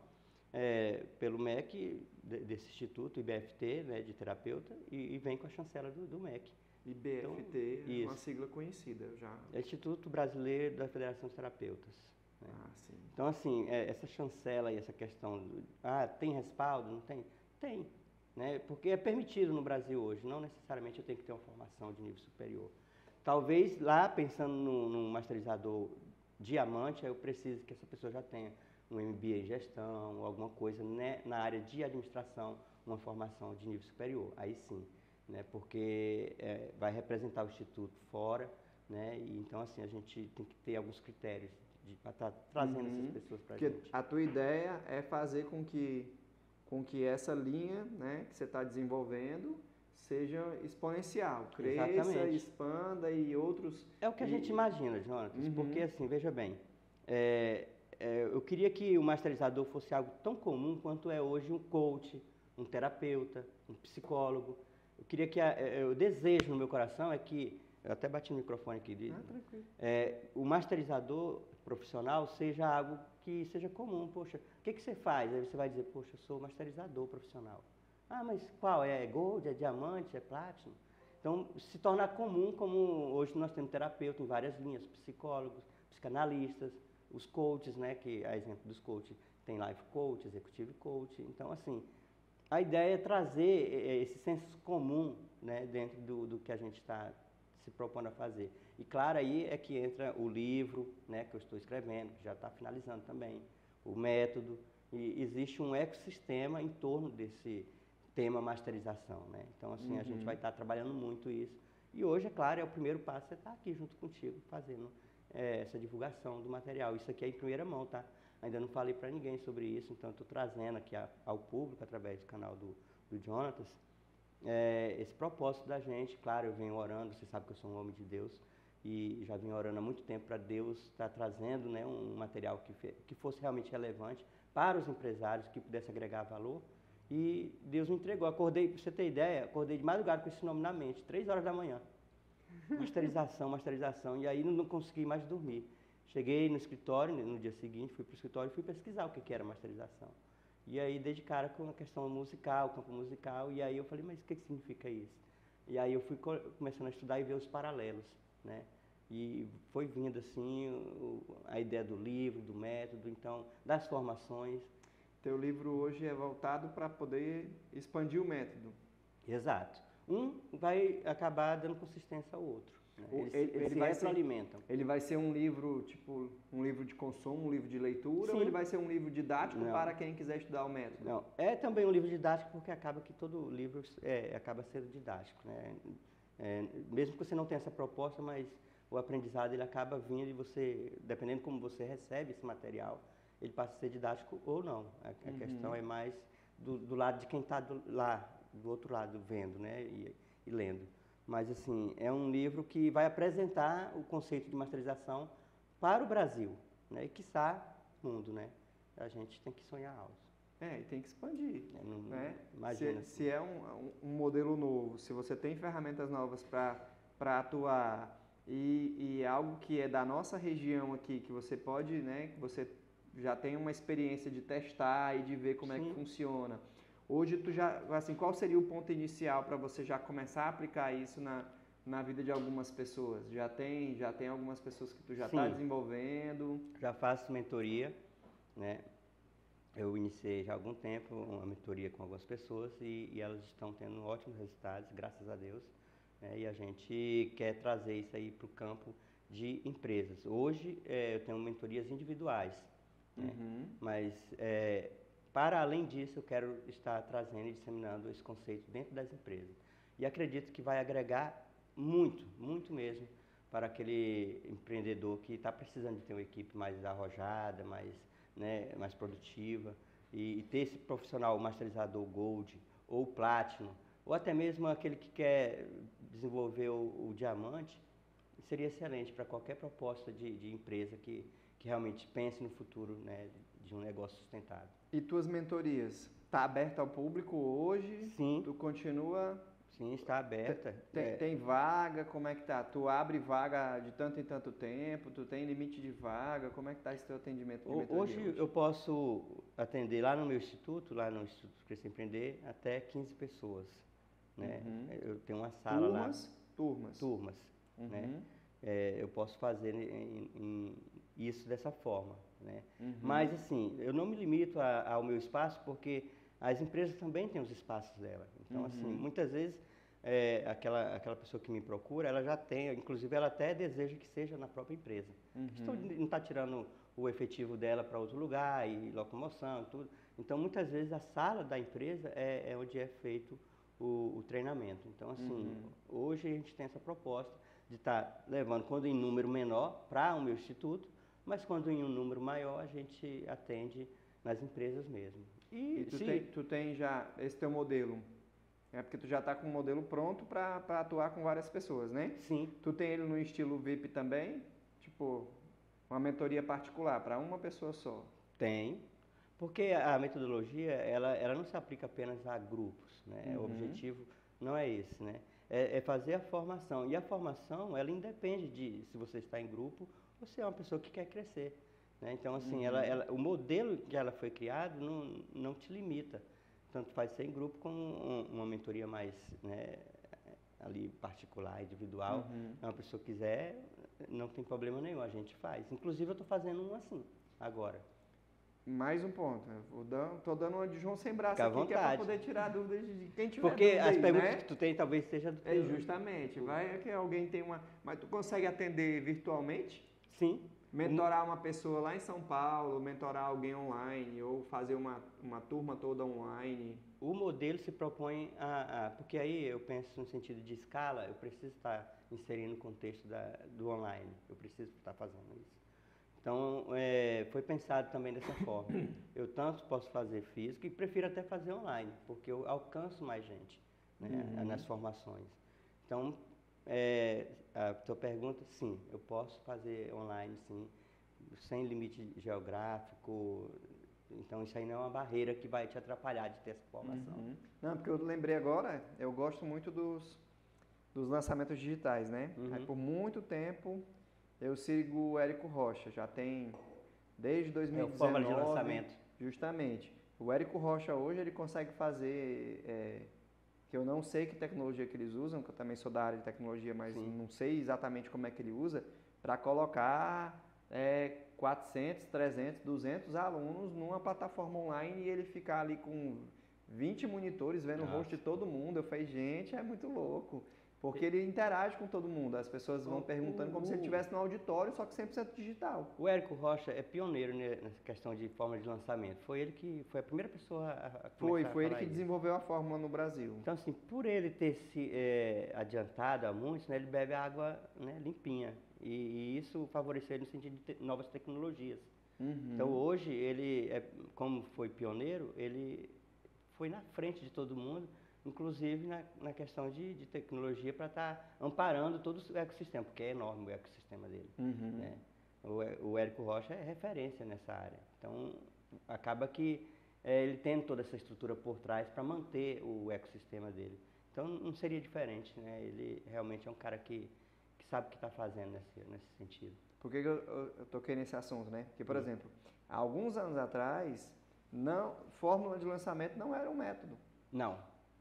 Speaker 2: é, pelo M E C, de, desse instituto, I B F T, né, de terapeuta, e, e vem com a chancela do, do M E C.
Speaker 1: I B F T então, é uma sigla conhecida já.
Speaker 2: É Instituto Brasileiro da Federação de Terapeutas. Né?
Speaker 1: Ah, sim.
Speaker 2: Então, assim, é, essa chancela e essa questão, do, ah, tem respaldo? Não tem? Tem, né? Porque é permitido no Brasil hoje, não necessariamente eu tenho que ter uma formação de nível superior. Talvez lá, pensando num, num masterizador diamante, eu preciso que essa pessoa já tenha um M B A em gestão, alguma coisa né, na área de administração, uma formação de nível superior, aí sim, né? Porque é, vai representar o Instituto fora, né? E, então, assim, a gente tem que ter alguns critérios para estar tá trazendo uhum. essas pessoas para a gente.
Speaker 1: A tua ideia é fazer com que, com que essa linha né, que você está desenvolvendo seja exponencial, cresça,
Speaker 2: Exatamente.
Speaker 1: expanda e outros...
Speaker 2: É o que a
Speaker 1: e...
Speaker 2: gente imagina, Jonatas,
Speaker 1: uhum.
Speaker 2: porque assim, veja bem, é, é, eu queria que o masterizador fosse algo tão comum quanto é hoje um coach, um terapeuta, um psicólogo. Eu queria que, a, é, o desejo no meu coração é que, eu até bati no microfone aqui, de,
Speaker 1: ah, tranquilo.
Speaker 2: É, o masterizador profissional seja algo que seja comum. Poxa, o que, que você faz? Aí você vai dizer, poxa, eu sou masterizador profissional. Ah, mas qual? É gold, é diamante, é platinum? Então, se tornar comum, como hoje nós temos terapeuta em várias linhas, psicólogos, psicanalistas, os coaches, né, que a exemplo dos coaches, tem life coach, executive coach. Então, assim, a ideia é trazer esse senso comum, né, dentro do, do que a gente está se propondo a fazer. E claro, aí é que entra o livro, né, que eu estou escrevendo, que já está finalizando também, o método, e existe um ecossistema em torno desse tema masterização, né? Então, assim, uhum. a gente vai estar tá trabalhando muito isso. E hoje, é claro, é o primeiro passo, você estar tá aqui junto contigo, fazendo é, essa divulgação do material. Isso aqui é em primeira mão, tá? Ainda não falei para ninguém sobre isso, então estou trazendo aqui a, ao público, através do canal do, do Jonatas, é, esse propósito da gente. Claro, eu venho orando, você sabe que eu sou um homem de Deus, e já venho orando há muito tempo para Deus estar tá trazendo, né, um material que, fe, que fosse realmente relevante para os empresários, que pudesse agregar valor. E Deus me entregou. Acordei, para você ter ideia, acordei de madrugada com esse nome na mente, três horas da manhã. Masterização, masterização, e aí não, não consegui mais dormir. Cheguei no escritório, no dia seguinte, fui para o escritório e fui pesquisar o que, que era masterização. E aí dei de cara com a questão musical, campo musical, e aí eu falei, mas o que, que significa isso? E aí eu fui começando a estudar e ver os paralelos, né? E foi vindo assim o, a ideia do livro, do método, então, das formações.
Speaker 1: Teu livro hoje é voltado para poder expandir o método.
Speaker 2: Exato. Um vai acabar dando consistência ao outro. Né? Eles,
Speaker 1: ele,
Speaker 2: eles
Speaker 1: ele
Speaker 2: se
Speaker 1: vai
Speaker 2: retroalimentam.
Speaker 1: Ser, ele vai ser um livro, tipo, um livro de consumo, um livro de leitura,
Speaker 2: Sim.
Speaker 1: ou ele vai ser um livro didático
Speaker 2: Não.
Speaker 1: para quem quiser estudar o método?
Speaker 2: Não, é também um livro didático, porque acaba que todo livro é, acaba sendo didático, né? É, mesmo que você não tenha essa proposta, mas o aprendizado ele acaba vindo e você, dependendo como você recebe esse material, ele passa a ser didático ou não. A, a uhum. questão é mais do, do lado de quem está lá, do outro lado, vendo, né, e, e lendo. Mas, assim, é um livro que vai apresentar o conceito de masterização para o Brasil, né, e, quiçá, mundo, né? A gente tem que sonhar alto.
Speaker 1: É, e tem que expandir, é, não, né?
Speaker 2: Imagina.
Speaker 1: Se, assim. se é um, um modelo novo, se você tem ferramentas novas para atuar e, e algo que é da nossa região aqui, que você pode, né, que você já tem uma experiência de testar e de ver como Sim. é que funciona. Hoje, tu já, assim, qual seria o ponto inicial para você já começar a aplicar isso na, na vida de algumas pessoas? Já tem, já tem algumas pessoas que tu já está desenvolvendo?
Speaker 2: Já faço mentoria, né? Eu iniciei já há algum tempo uma mentoria com algumas pessoas e, e elas estão tendo ótimos resultados, graças a Deus. Né? E a gente quer trazer isso aí para o campo de empresas. Hoje, é, eu tenho mentorias individuais. Né? Uhum. Mas, é, para além disso, eu quero estar trazendo e disseminando esse conceito dentro das empresas. E acredito que vai agregar muito, muito mesmo, para aquele empreendedor que está precisando de ter uma equipe mais arrojada, mais, né, mais produtiva, e, e ter esse profissional masterizador Gold ou Platinum, ou até mesmo aquele que quer desenvolver o, o diamante, seria excelente para qualquer proposta de, de empresa que que realmente pense no futuro, né, de um negócio sustentável.
Speaker 1: E tuas mentorias? Está aberta ao público hoje?
Speaker 2: Sim.
Speaker 1: Tu continua?
Speaker 2: Sim, está aberta.
Speaker 1: Tem,
Speaker 2: é.
Speaker 1: tem vaga? Como é que tá? Tu abre vaga de tanto em tanto tempo? Tu tem limite de vaga? Como é que está esse teu atendimento de mentoria
Speaker 2: hoje? Hoje eu posso atender lá no meu instituto, lá no Instituto Crescer Empreender, até quinze pessoas. Né? Uhum. Eu tenho uma sala
Speaker 1: turmas,
Speaker 2: lá.
Speaker 1: Turmas?
Speaker 2: Turmas. Uhum. Né? É, eu posso fazer em, em, isso dessa forma, né? Uhum. Mas, assim, eu não me limito a, ao meu espaço, porque as empresas também têm os espaços dela. Então, uhum. assim, muitas vezes, é, aquela, aquela pessoa que me procura, ela já tem, inclusive, ela até deseja que seja na própria empresa. Uhum. Então, não está tirando o efetivo dela para outro lugar, e locomoção e tudo. Então, muitas vezes, a sala da empresa é, é onde é feito o, o treinamento. Então, assim, uhum. hoje a gente tem essa proposta de estar tá levando, quando em número menor, para o meu instituto, mas quando em um número maior, a gente atende nas empresas mesmo.
Speaker 1: E, e tu, se... tem, tu tem já esse teu modelo, é porque tu já está com um modelo pronto para atuar com várias pessoas, né?
Speaker 2: Sim.
Speaker 1: Tu tem ele no estilo V I P também? Tipo, uma mentoria particular para uma pessoa só?
Speaker 2: Tem, porque a metodologia, ela, ela não se aplica apenas a grupos, né? Uhum. O objetivo não é esse, né? É, é fazer a formação. E a formação, ela independe de se você está em grupo ou se é uma pessoa que quer crescer. Né? Então, assim, uhum. ela, ela, o modelo que ela foi criado não, não te limita. Tanto faz ser em grupo como um, uma mentoria mais, né, ali particular, individual. Uhum. Se uma pessoa quiser, não tem problema nenhum, a gente faz. Inclusive, eu estou fazendo um assim, agora.
Speaker 1: Mais um ponto. Eu dando, tô dando uma de João sem braço
Speaker 2: Fica à
Speaker 1: aqui, que é para
Speaker 2: vontade.
Speaker 1: poder tirar dúvidas de quem tiver
Speaker 2: Porque
Speaker 1: dúvida
Speaker 2: as
Speaker 1: aí,
Speaker 2: perguntas
Speaker 1: né?
Speaker 2: que tu tem talvez seja do
Speaker 1: É
Speaker 2: teu.
Speaker 1: justamente. Vai é que alguém tem uma... Mas tu consegue atender virtualmente?
Speaker 2: Sim.
Speaker 1: Mentorar uma pessoa lá em São Paulo, mentorar alguém online, ou fazer uma, uma turma toda online?
Speaker 2: O modelo se propõe a, a... Porque aí eu penso no sentido de escala, eu preciso estar inserindo o contexto da, do online. Eu preciso estar fazendo isso. Então, é, foi pensado também dessa forma. Eu tanto posso fazer físico e prefiro até fazer online, porque eu alcanço mais gente, né,
Speaker 1: Uhum.
Speaker 2: nas formações. Então, é, a tua pergunta, sim, eu posso fazer online, sim, sem limite geográfico. Então, isso aí não é uma barreira que vai te atrapalhar de ter essa formação.
Speaker 1: Uhum. Não, porque eu lembrei agora, eu gosto muito dos, dos lançamentos digitais, né?
Speaker 2: Uhum.
Speaker 1: Aí, por muito tempo... Eu sigo o Érico Rocha, já tem desde dois mil e dezenove.
Speaker 2: É o forma de lançamento.
Speaker 1: Justamente. O Érico Rocha hoje ele consegue fazer, é, que eu não sei que tecnologia que eles usam, que eu também sou da área de tecnologia, mas Sim. não sei exatamente como é que ele usa, para colocar é, quatrocentos, trezentos, duzentos alunos numa plataforma online e ele ficar ali com vinte monitores vendo Nossa. o rosto de todo mundo. Eu falei, gente, é muito louco. Porque ele interage com todo mundo, as pessoas vão o, perguntando como o, se ele estivesse no auditório, só que cem por cento digital.
Speaker 2: O Érico Rocha é pioneiro nessa questão de forma de lançamento. Foi ele que foi a primeira pessoa a, a
Speaker 1: Foi,
Speaker 2: a
Speaker 1: foi ele que
Speaker 2: isso.
Speaker 1: desenvolveu a fórmula no Brasil.
Speaker 2: Então, assim, por ele ter se é, adiantado a muitos, né, ele bebe água, né, limpinha. E, e isso favoreceu ele no sentido de te, novas tecnologias. Uhum. Então, hoje, ele, é, como foi pioneiro, ele foi na frente de todo mundo, inclusive na, na questão de, de tecnologia, para estar tá amparando todo o ecossistema, porque é enorme o ecossistema dele. Uhum. Né? O, o Érico Rocha é referência nessa área. Então, acaba que é, ele tem toda essa estrutura por trás para manter o ecossistema dele. Então, não seria diferente, né? Ele realmente é um cara que, que sabe o que está fazendo nesse, nesse sentido.
Speaker 1: Por que, que eu, eu, eu toquei nesse assunto, né? Porque, por uhum. exemplo, há alguns anos atrás, não, fórmula de lançamento não era um método.
Speaker 2: Não.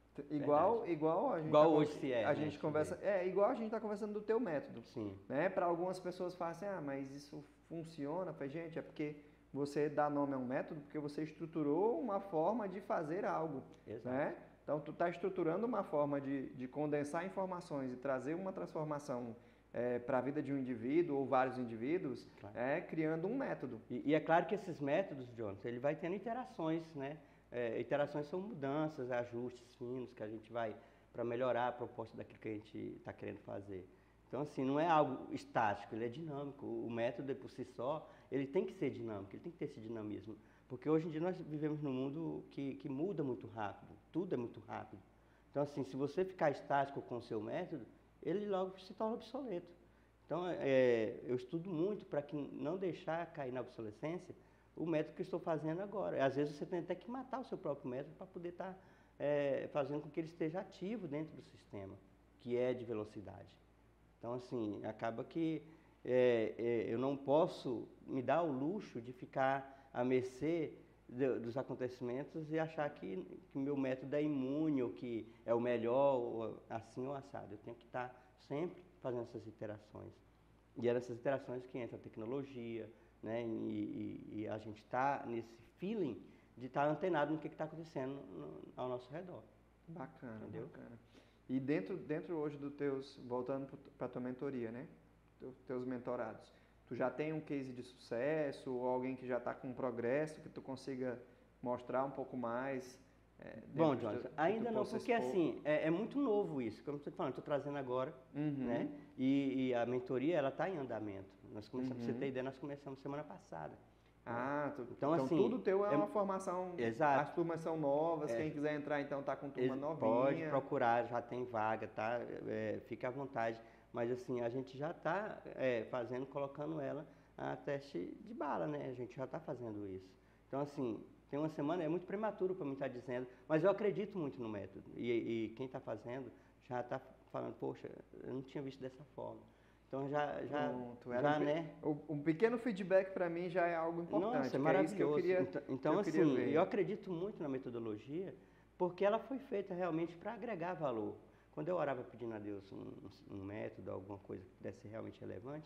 Speaker 1: Igual, igual a gente,
Speaker 2: igual
Speaker 1: tá,
Speaker 2: hoje se é,
Speaker 1: a
Speaker 2: né,
Speaker 1: gente conversa, é igual a gente está conversando do teu método.
Speaker 2: Sim.
Speaker 1: Né? Para algumas pessoas falam assim, ah, mas isso funciona, falei, gente, é porque você dá nome a um método porque você estruturou uma forma de fazer algo. Exato. Né? Então tu está estruturando uma forma de, de condensar informações e trazer uma transformação é, para a vida de um indivíduo ou vários indivíduos, claro. é, criando um método.
Speaker 2: E, e é claro que esses métodos, Jonathan, ele vai tendo interações, né? É, iterações são mudanças, ajustes finos que a gente vai para melhorar a proposta daquilo que a gente está querendo fazer. Então, assim, não é algo estático, ele é dinâmico. O método, por si só, ele tem que ser dinâmico, ele tem que ter esse dinamismo. Porque hoje em dia nós vivemos num mundo que, que muda muito rápido, tudo é muito rápido. Então, assim, se você ficar estático com o seu método, ele logo se torna obsoleto. Então, é, eu estudo muito para que não deixar cair na obsolescência o método que eu estou fazendo agora. Às vezes você tem até que matar o seu próprio método para poder estar tá, é, fazendo com que ele esteja ativo dentro do sistema, que é de velocidade. Então, assim, acaba que é, é, eu não posso me dar o luxo de ficar à mercê de, dos acontecimentos e achar que o meu método é imune ou que é o melhor, ou assim ou assado. Eu tenho que estar tá sempre fazendo essas iterações. E é nessas interações que entra a tecnologia, né? E, e, e a gente está nesse feeling de estar tá antenado no que está acontecendo no, ao nosso redor.
Speaker 1: Bacana, entendeu? Bacana. E dentro, dentro hoje dos teus, voltando para a tua mentoria, né? Teus mentorados, tu já tem um case de sucesso ou alguém que já está com progresso que tu consiga mostrar um pouco mais? É,
Speaker 2: Bom, Jonathan, ainda não, porque expor. assim, é, é muito novo isso, como eu estou falando, estou trazendo agora, uhum. né? E, e a mentoria, ela está em andamento. Nós começamos, uhum. Pra você ter ideia, nós começamos semana passada.
Speaker 1: Ah, tu, então, então assim, tudo teu é, é uma formação, exato. As turmas são novas, é, quem quiser entrar então tá com turma novinha.
Speaker 2: Pode procurar, já tem vaga, tá? É, fica à vontade. Mas assim, a gente já está é, fazendo, colocando ela a teste de bala, né? A gente já está fazendo isso. Então assim, tem uma semana, é muito prematuro para mim estar dizendo, mas eu acredito muito no método. E, e quem está fazendo já está falando, poxa, eu não tinha visto dessa forma. Então já, já,
Speaker 1: Pronto,
Speaker 2: já
Speaker 1: um,
Speaker 2: né?
Speaker 1: Um pequeno feedback para mim já é algo importante.
Speaker 2: Nossa, é maravilhoso.
Speaker 1: É isso que eu queria,
Speaker 2: então, então
Speaker 1: eu
Speaker 2: assim,
Speaker 1: queria ver.
Speaker 2: eu acredito muito na metodologia, porque ela foi feita realmente para agregar valor. Quando eu orava pedindo a Deus um, um método, alguma coisa que pudesse ser realmente relevante,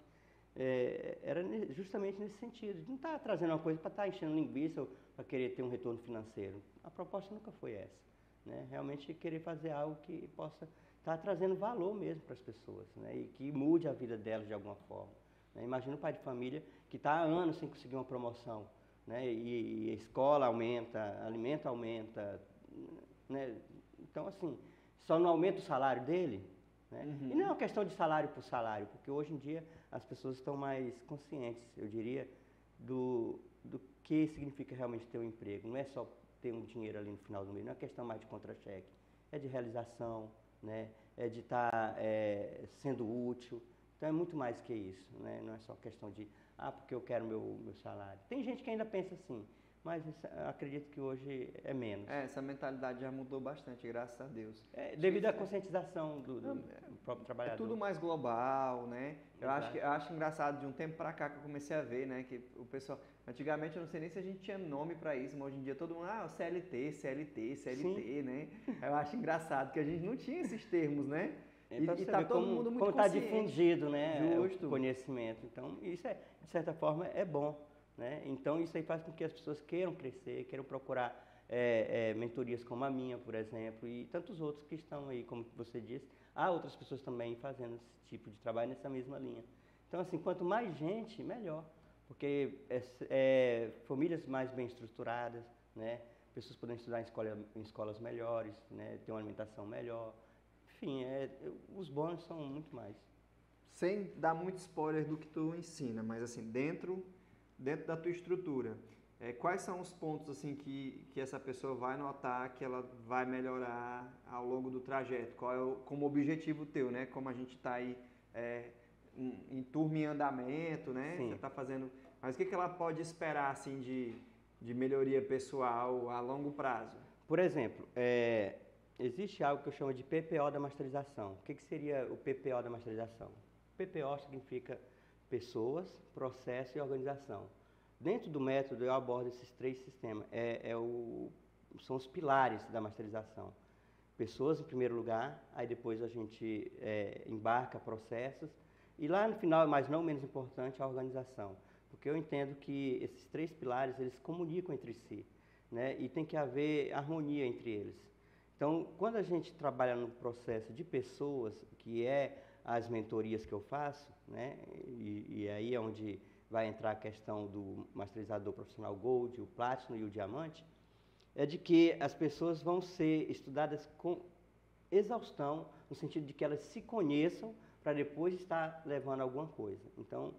Speaker 2: é, era justamente nesse sentido, de não estar trazendo uma coisa para estar enchendo linguiça ou para querer ter um retorno financeiro. A proposta nunca foi essa, né? Realmente querer fazer algo que possa estar trazendo valor mesmo para as pessoas, né? E que mude a vida delas de alguma forma, né? Imagina um pai de família que está há anos sem conseguir uma promoção, né? E, e a escola aumenta, alimento aumenta, né? Então, assim, só não aumenta o salário dele, né? Uhum. E não é uma questão de salário por salário, porque hoje em dia as pessoas estão mais conscientes, eu diria, do, do que significa realmente ter um emprego. Não é só ter um dinheiro ali no final do mês, não é questão mais de contra-cheque, é de realização, né? É de estar é, sendo útil. Então é muito mais que isso, né? Não é só questão de, ah, porque eu quero meu, meu salário. Tem gente que ainda pensa assim, mas isso, acredito que hoje é menos.
Speaker 1: É, essa mentalidade já mudou bastante, graças a Deus.
Speaker 2: É, devido à conscientização do, do, do próprio trabalhador.
Speaker 1: É tudo mais global, né? Eu acho, que, eu acho engraçado, de um tempo pra cá que eu comecei a ver, né? Que o pessoal, antigamente eu não sei nem se a gente tinha nome pra isso, mas hoje em dia todo mundo, ah, C L T, C L T, C L T, sim, né? Eu acho engraçado que a gente não tinha esses termos, né?
Speaker 2: É, e está todo como, mundo muito como consciente. Está difundido, né? Justo. O conhecimento. Então, isso, é, de certa forma, é bom, né? Então, isso aí faz com que as pessoas queiram crescer, queiram procurar é, é, mentorias como a minha, por exemplo, e tantos outros que estão aí, como você disse. Há outras pessoas também fazendo esse tipo de trabalho nessa mesma linha. Então, assim, quanto mais gente, melhor. Porque é, é, famílias mais bem estruturadas, né? Pessoas podem estudar em, escola, em escolas melhores, né? Ter uma alimentação melhor. Enfim, é, os bônus são muito mais.
Speaker 1: Sem dar muito spoiler do que tu ensina, mas assim, dentro, dentro da tua estrutura, é, quais são os pontos assim que, que essa pessoa vai notar que ela vai melhorar ao longo do trajeto? Qual é o, como objetivo teu, né? Como a gente está aí é, em, em turma em andamento, né? Sim. Você está fazendo... Mas o que, que ela pode esperar assim de, de melhoria pessoal a longo prazo?
Speaker 2: Por exemplo, é... existe algo que eu chamo de P P O da masterização. O que, que seria o P P O da masterização? P P O significa pessoas, processo e organização. Dentro do método eu abordo esses três sistemas. É, é o, são os pilares da masterização. Pessoas em primeiro lugar, aí depois a gente é, embarca processos. E lá no final, mas não menos importante, a organização. Porque eu entendo que esses três pilares, eles comunicam entre si, né? E tem que haver harmonia entre eles. Então, quando a gente trabalha no processo de pessoas, que é as mentorias que eu faço, né, e, e aí é onde vai entrar a questão do masterizador profissional Gold, o Platinum e o Diamante, é de que as pessoas vão ser estudadas com exaustão, no sentido de que elas se conheçam para depois estar levando alguma coisa. Então,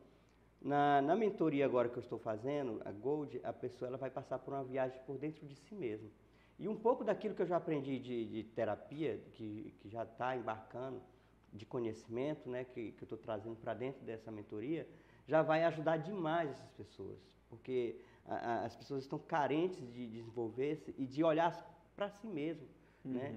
Speaker 2: na, na mentoria agora que eu estou fazendo, a Gold, a pessoa ela vai passar por uma viagem por dentro de si mesma. E um pouco daquilo que eu já aprendi de, de terapia, que, que já está embarcando, de conhecimento, né, que, que eu estou trazendo para dentro dessa mentoria, já vai ajudar demais essas pessoas. Porque a, a, as pessoas estão carentes de desenvolver-se e de olhar para si mesmo. Uhum. Né?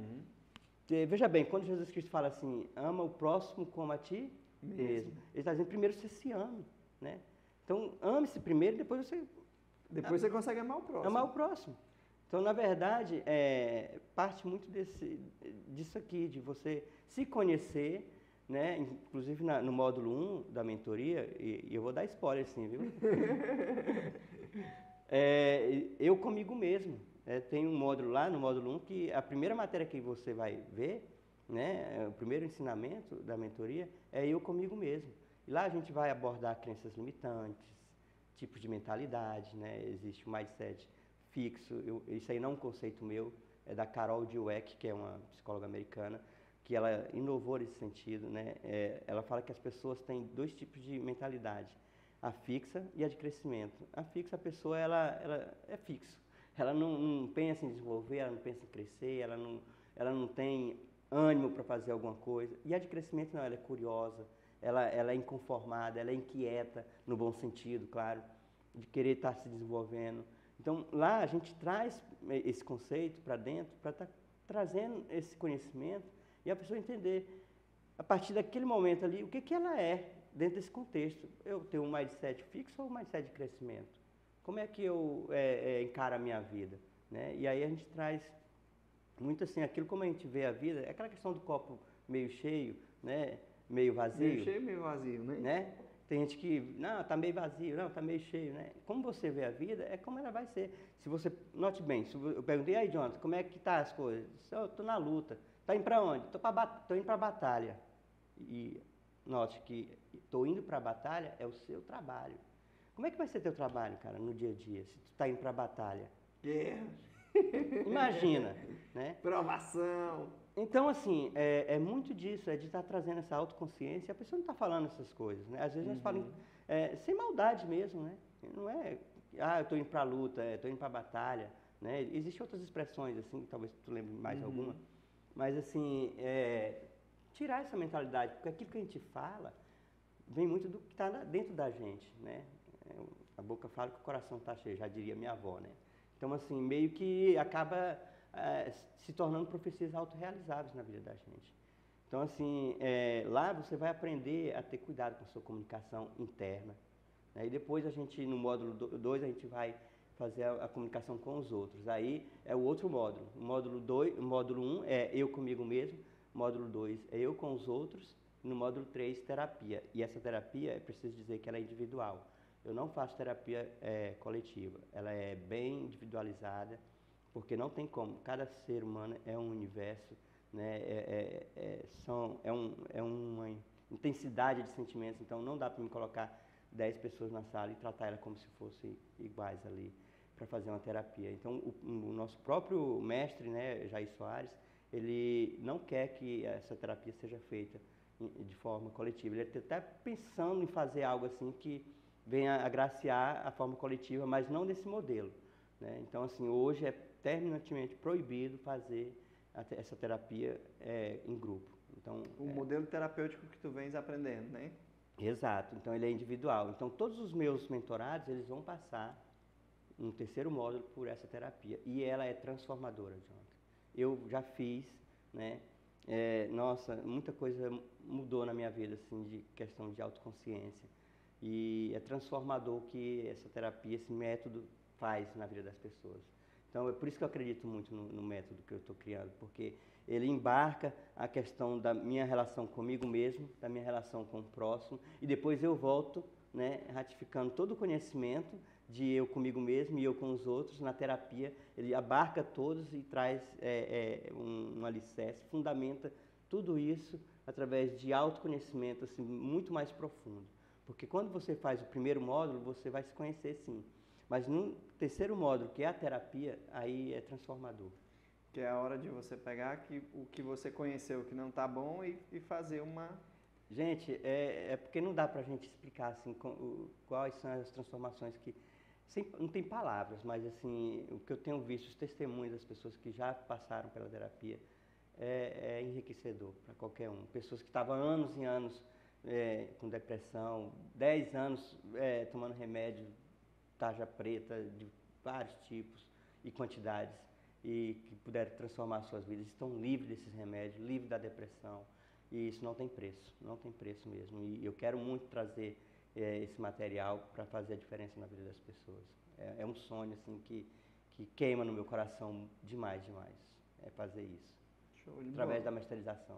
Speaker 2: E, veja bem, quando Jesus Cristo fala assim, ama o próximo como a ti mesmo, mesmo. Ele está dizendo, primeiro você se ame. Né? Então, ame-se primeiro, depois você...
Speaker 1: Depois você consegue amar o próximo.
Speaker 2: Amar o próximo. Então, na verdade, é, parte muito desse, disso aqui, de você se conhecer, né? Inclusive na, no módulo um da mentoria, e, e eu vou dar spoiler sim, viu? é, eu comigo mesmo. É, tem um módulo lá, no módulo um, que a primeira matéria que você vai ver, né? O primeiro ensinamento da mentoria é eu comigo mesmo. E lá a gente vai abordar crenças limitantes, tipos de mentalidade, né? Existe o mindset fixo, eu, isso aí não é um conceito meu, é da Carol Dweck, que é uma psicóloga americana, que ela inovou nesse sentido, né? É, ela fala que as pessoas têm dois tipos de mentalidade, a fixa e a de crescimento. A fixa, a pessoa, ela, ela é fixa, ela não, não pensa em desenvolver, ela não pensa em crescer, ela não, ela não tem ânimo para fazer alguma coisa. E a de crescimento não, ela é curiosa, ela, ela é inconformada, ela é inquieta, no bom sentido, claro, de querer estar se desenvolvendo. Então, lá a gente traz esse conceito para dentro, para estar tá trazendo esse conhecimento e a pessoa entender, a partir daquele momento ali, o que, que ela é dentro desse contexto. Eu tenho um mindset fixo ou um mindset de crescimento? Como é que eu é, é, encaro a minha vida? Né? E aí a gente traz muito assim, aquilo como a gente vê a vida, é aquela questão do copo meio cheio, né? Meio vazio.
Speaker 1: Meio cheio, meio vazio, né?
Speaker 2: né? Tem gente que, não, tá meio vazio, não, tá meio cheio, né? Como você vê a vida, é como ela vai ser. Se você, note bem, se eu perguntei, aí, Jonathan, como é que tá as coisas? Eu tô na luta. Tá indo para onde? Tô, pra, tô indo para a batalha. E note que tô indo para a batalha é o seu trabalho. Como é que vai ser teu trabalho, cara, no dia a dia, se tu tá indo para a batalha?
Speaker 1: Guerra.
Speaker 2: Imagina, né?
Speaker 1: Provação.
Speaker 2: Então, assim, é, é muito disso, é de estar trazendo essa autoconsciência. A pessoa não está falando essas coisas, né? Às vezes
Speaker 1: Uhum.
Speaker 2: nós falamos é, sem maldade mesmo, né? Não é, ah, eu estou indo para a luta, estou indo para a batalha, né? Existem outras expressões, assim, talvez tu lembre mais
Speaker 1: Uhum.
Speaker 2: alguma. Mas, assim, é, tirar essa mentalidade, porque aquilo que a gente fala vem muito do que está dentro da gente, né? É, a boca fala que o coração está cheio, já diria minha avó, né? Então, assim, meio que acaba é, se tornando profecias autorrealizáveis na vida da gente. Então, assim, é, lá você vai aprender a ter cuidado com a sua comunicação interna, né? E depois a gente, no módulo dois, a gente vai fazer a, a comunicação com os outros. Aí é o outro módulo. O módulo dois, o módulo um é eu comigo mesmo, o módulo dois é eu com os outros, e no módulo três, terapia. E essa terapia, é preciso dizer que ela é individual. Eu não faço terapia é, coletiva, ela é bem individualizada, porque não tem como, cada ser humano é um universo, né? é, é, é, são, é, um, é uma intensidade de sentimentos, então não dá para me colocar dez pessoas na sala e tratar ela como se fossem iguais ali, para fazer uma terapia. Então o, o nosso próprio mestre, né, Jair Soares, ele não quer que essa terapia seja feita de forma coletiva, ele está até pensando em fazer algo assim que venha agraciar a forma coletiva, mas não desse modelo, né? Então, assim, hoje é terminantemente proibido fazer essa terapia é, em grupo. Então,
Speaker 1: o
Speaker 2: é...
Speaker 1: modelo terapêutico que tu vens aprendendo, né?
Speaker 2: Exato. Então, ele é individual. Então, todos os meus mentorados, eles vão passar no terceiro módulo por essa terapia. E ela é transformadora, Jonathan. Eu já fiz, né? É, nossa, muita coisa mudou na minha vida, assim, de questão de autoconsciência. E é transformador o que essa terapia, esse método faz na vida das pessoas. Então, é por isso que eu acredito muito no, no método que eu estou criando, porque ele embarca a questão da minha relação comigo mesmo, da minha relação com o próximo, e depois eu volto, né, ratificando todo o conhecimento de eu comigo mesmo e eu com os outros na terapia. Ele abarca todos e traz é, é, um, um alicerce, fundamenta tudo isso através de autoconhecimento assim, muito mais profundo. Porque quando você faz o primeiro módulo, você vai se conhecer sim. Mas no terceiro módulo, que é a terapia, aí é transformador.
Speaker 1: Que é a hora de você pegar que, o que você conheceu que não está bom e, e fazer uma...
Speaker 2: Gente, é, é porque não dá para a gente explicar assim, com, o, quais são as transformações que... Sem, não tem palavras, mas assim, o que eu tenho visto, os testemunhos das pessoas que já passaram pela terapia, é, é enriquecedor para qualquer um. Pessoas que estavam anos e anos... É, com depressão, dez anos é, tomando remédio, tarja preta, de vários tipos e quantidades, e que puderam transformar suas vidas, estão livres desses remédios, livres da depressão, e isso não tem preço, não tem preço mesmo. E eu quero muito trazer é, esse material para fazer a diferença na vida das pessoas. É, é um sonho assim que, que queima no meu coração demais, demais, é fazer isso,
Speaker 1: Show de
Speaker 2: através
Speaker 1: bola.
Speaker 2: da masterização.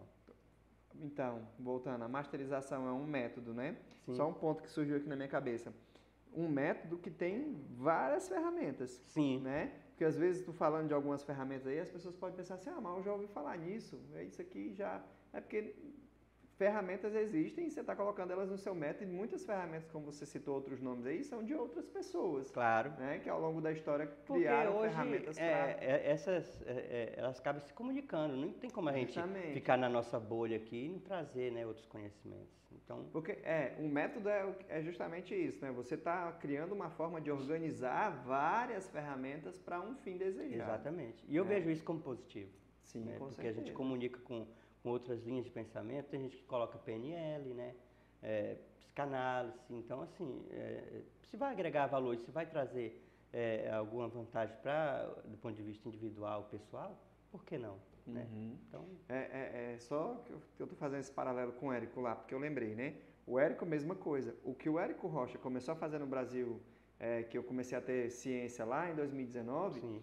Speaker 1: Então, voltando, a masterização é um método, né?
Speaker 2: Sim.
Speaker 1: Só um ponto que surgiu aqui na minha cabeça. Um método que tem várias ferramentas.
Speaker 2: Sim.
Speaker 1: Né? Porque às vezes, tu falando de algumas ferramentas aí, as pessoas podem pensar assim, ah, mas eu já ouvi falar nisso, é isso aqui já... É porque ferramentas existem e você está colocando elas no seu método, e muitas ferramentas, como você citou outros nomes aí, são de outras pessoas.
Speaker 2: Claro.
Speaker 1: Né? Que ao longo da história
Speaker 2: Porque
Speaker 1: criaram
Speaker 2: hoje,
Speaker 1: ferramentas
Speaker 2: é,
Speaker 1: para...
Speaker 2: é, essas, é, é, elas acabam se comunicando, não tem como a gente
Speaker 1: Justamente.
Speaker 2: ficar na nossa bolha aqui e não trazer, né, outros conhecimentos. Então,
Speaker 1: Porque é, um método é, é justamente isso, né? Você está criando uma forma de organizar várias ferramentas para um fim desejado.
Speaker 2: Exatamente. E eu
Speaker 1: É.
Speaker 2: vejo isso como positivo.
Speaker 1: Sim,
Speaker 2: né?
Speaker 1: com
Speaker 2: Porque
Speaker 1: certeza.
Speaker 2: a gente comunica com, com outras linhas de pensamento, tem gente que coloca P N L, né? É, psicanálise, então assim, é, se vai agregar valor, se vai trazer é, alguma vantagem para, do ponto de vista individual, pessoal, por que não? Né?
Speaker 1: Uhum.
Speaker 2: Então,
Speaker 1: É, é, é só que eu, que eu tô fazendo esse paralelo com o Érico lá, porque eu lembrei, né? O Érico, mesma coisa. O que o Érico Rocha começou a fazer no Brasil, é, que eu comecei a ter ciência lá em dois mil e dezenove,
Speaker 2: sim.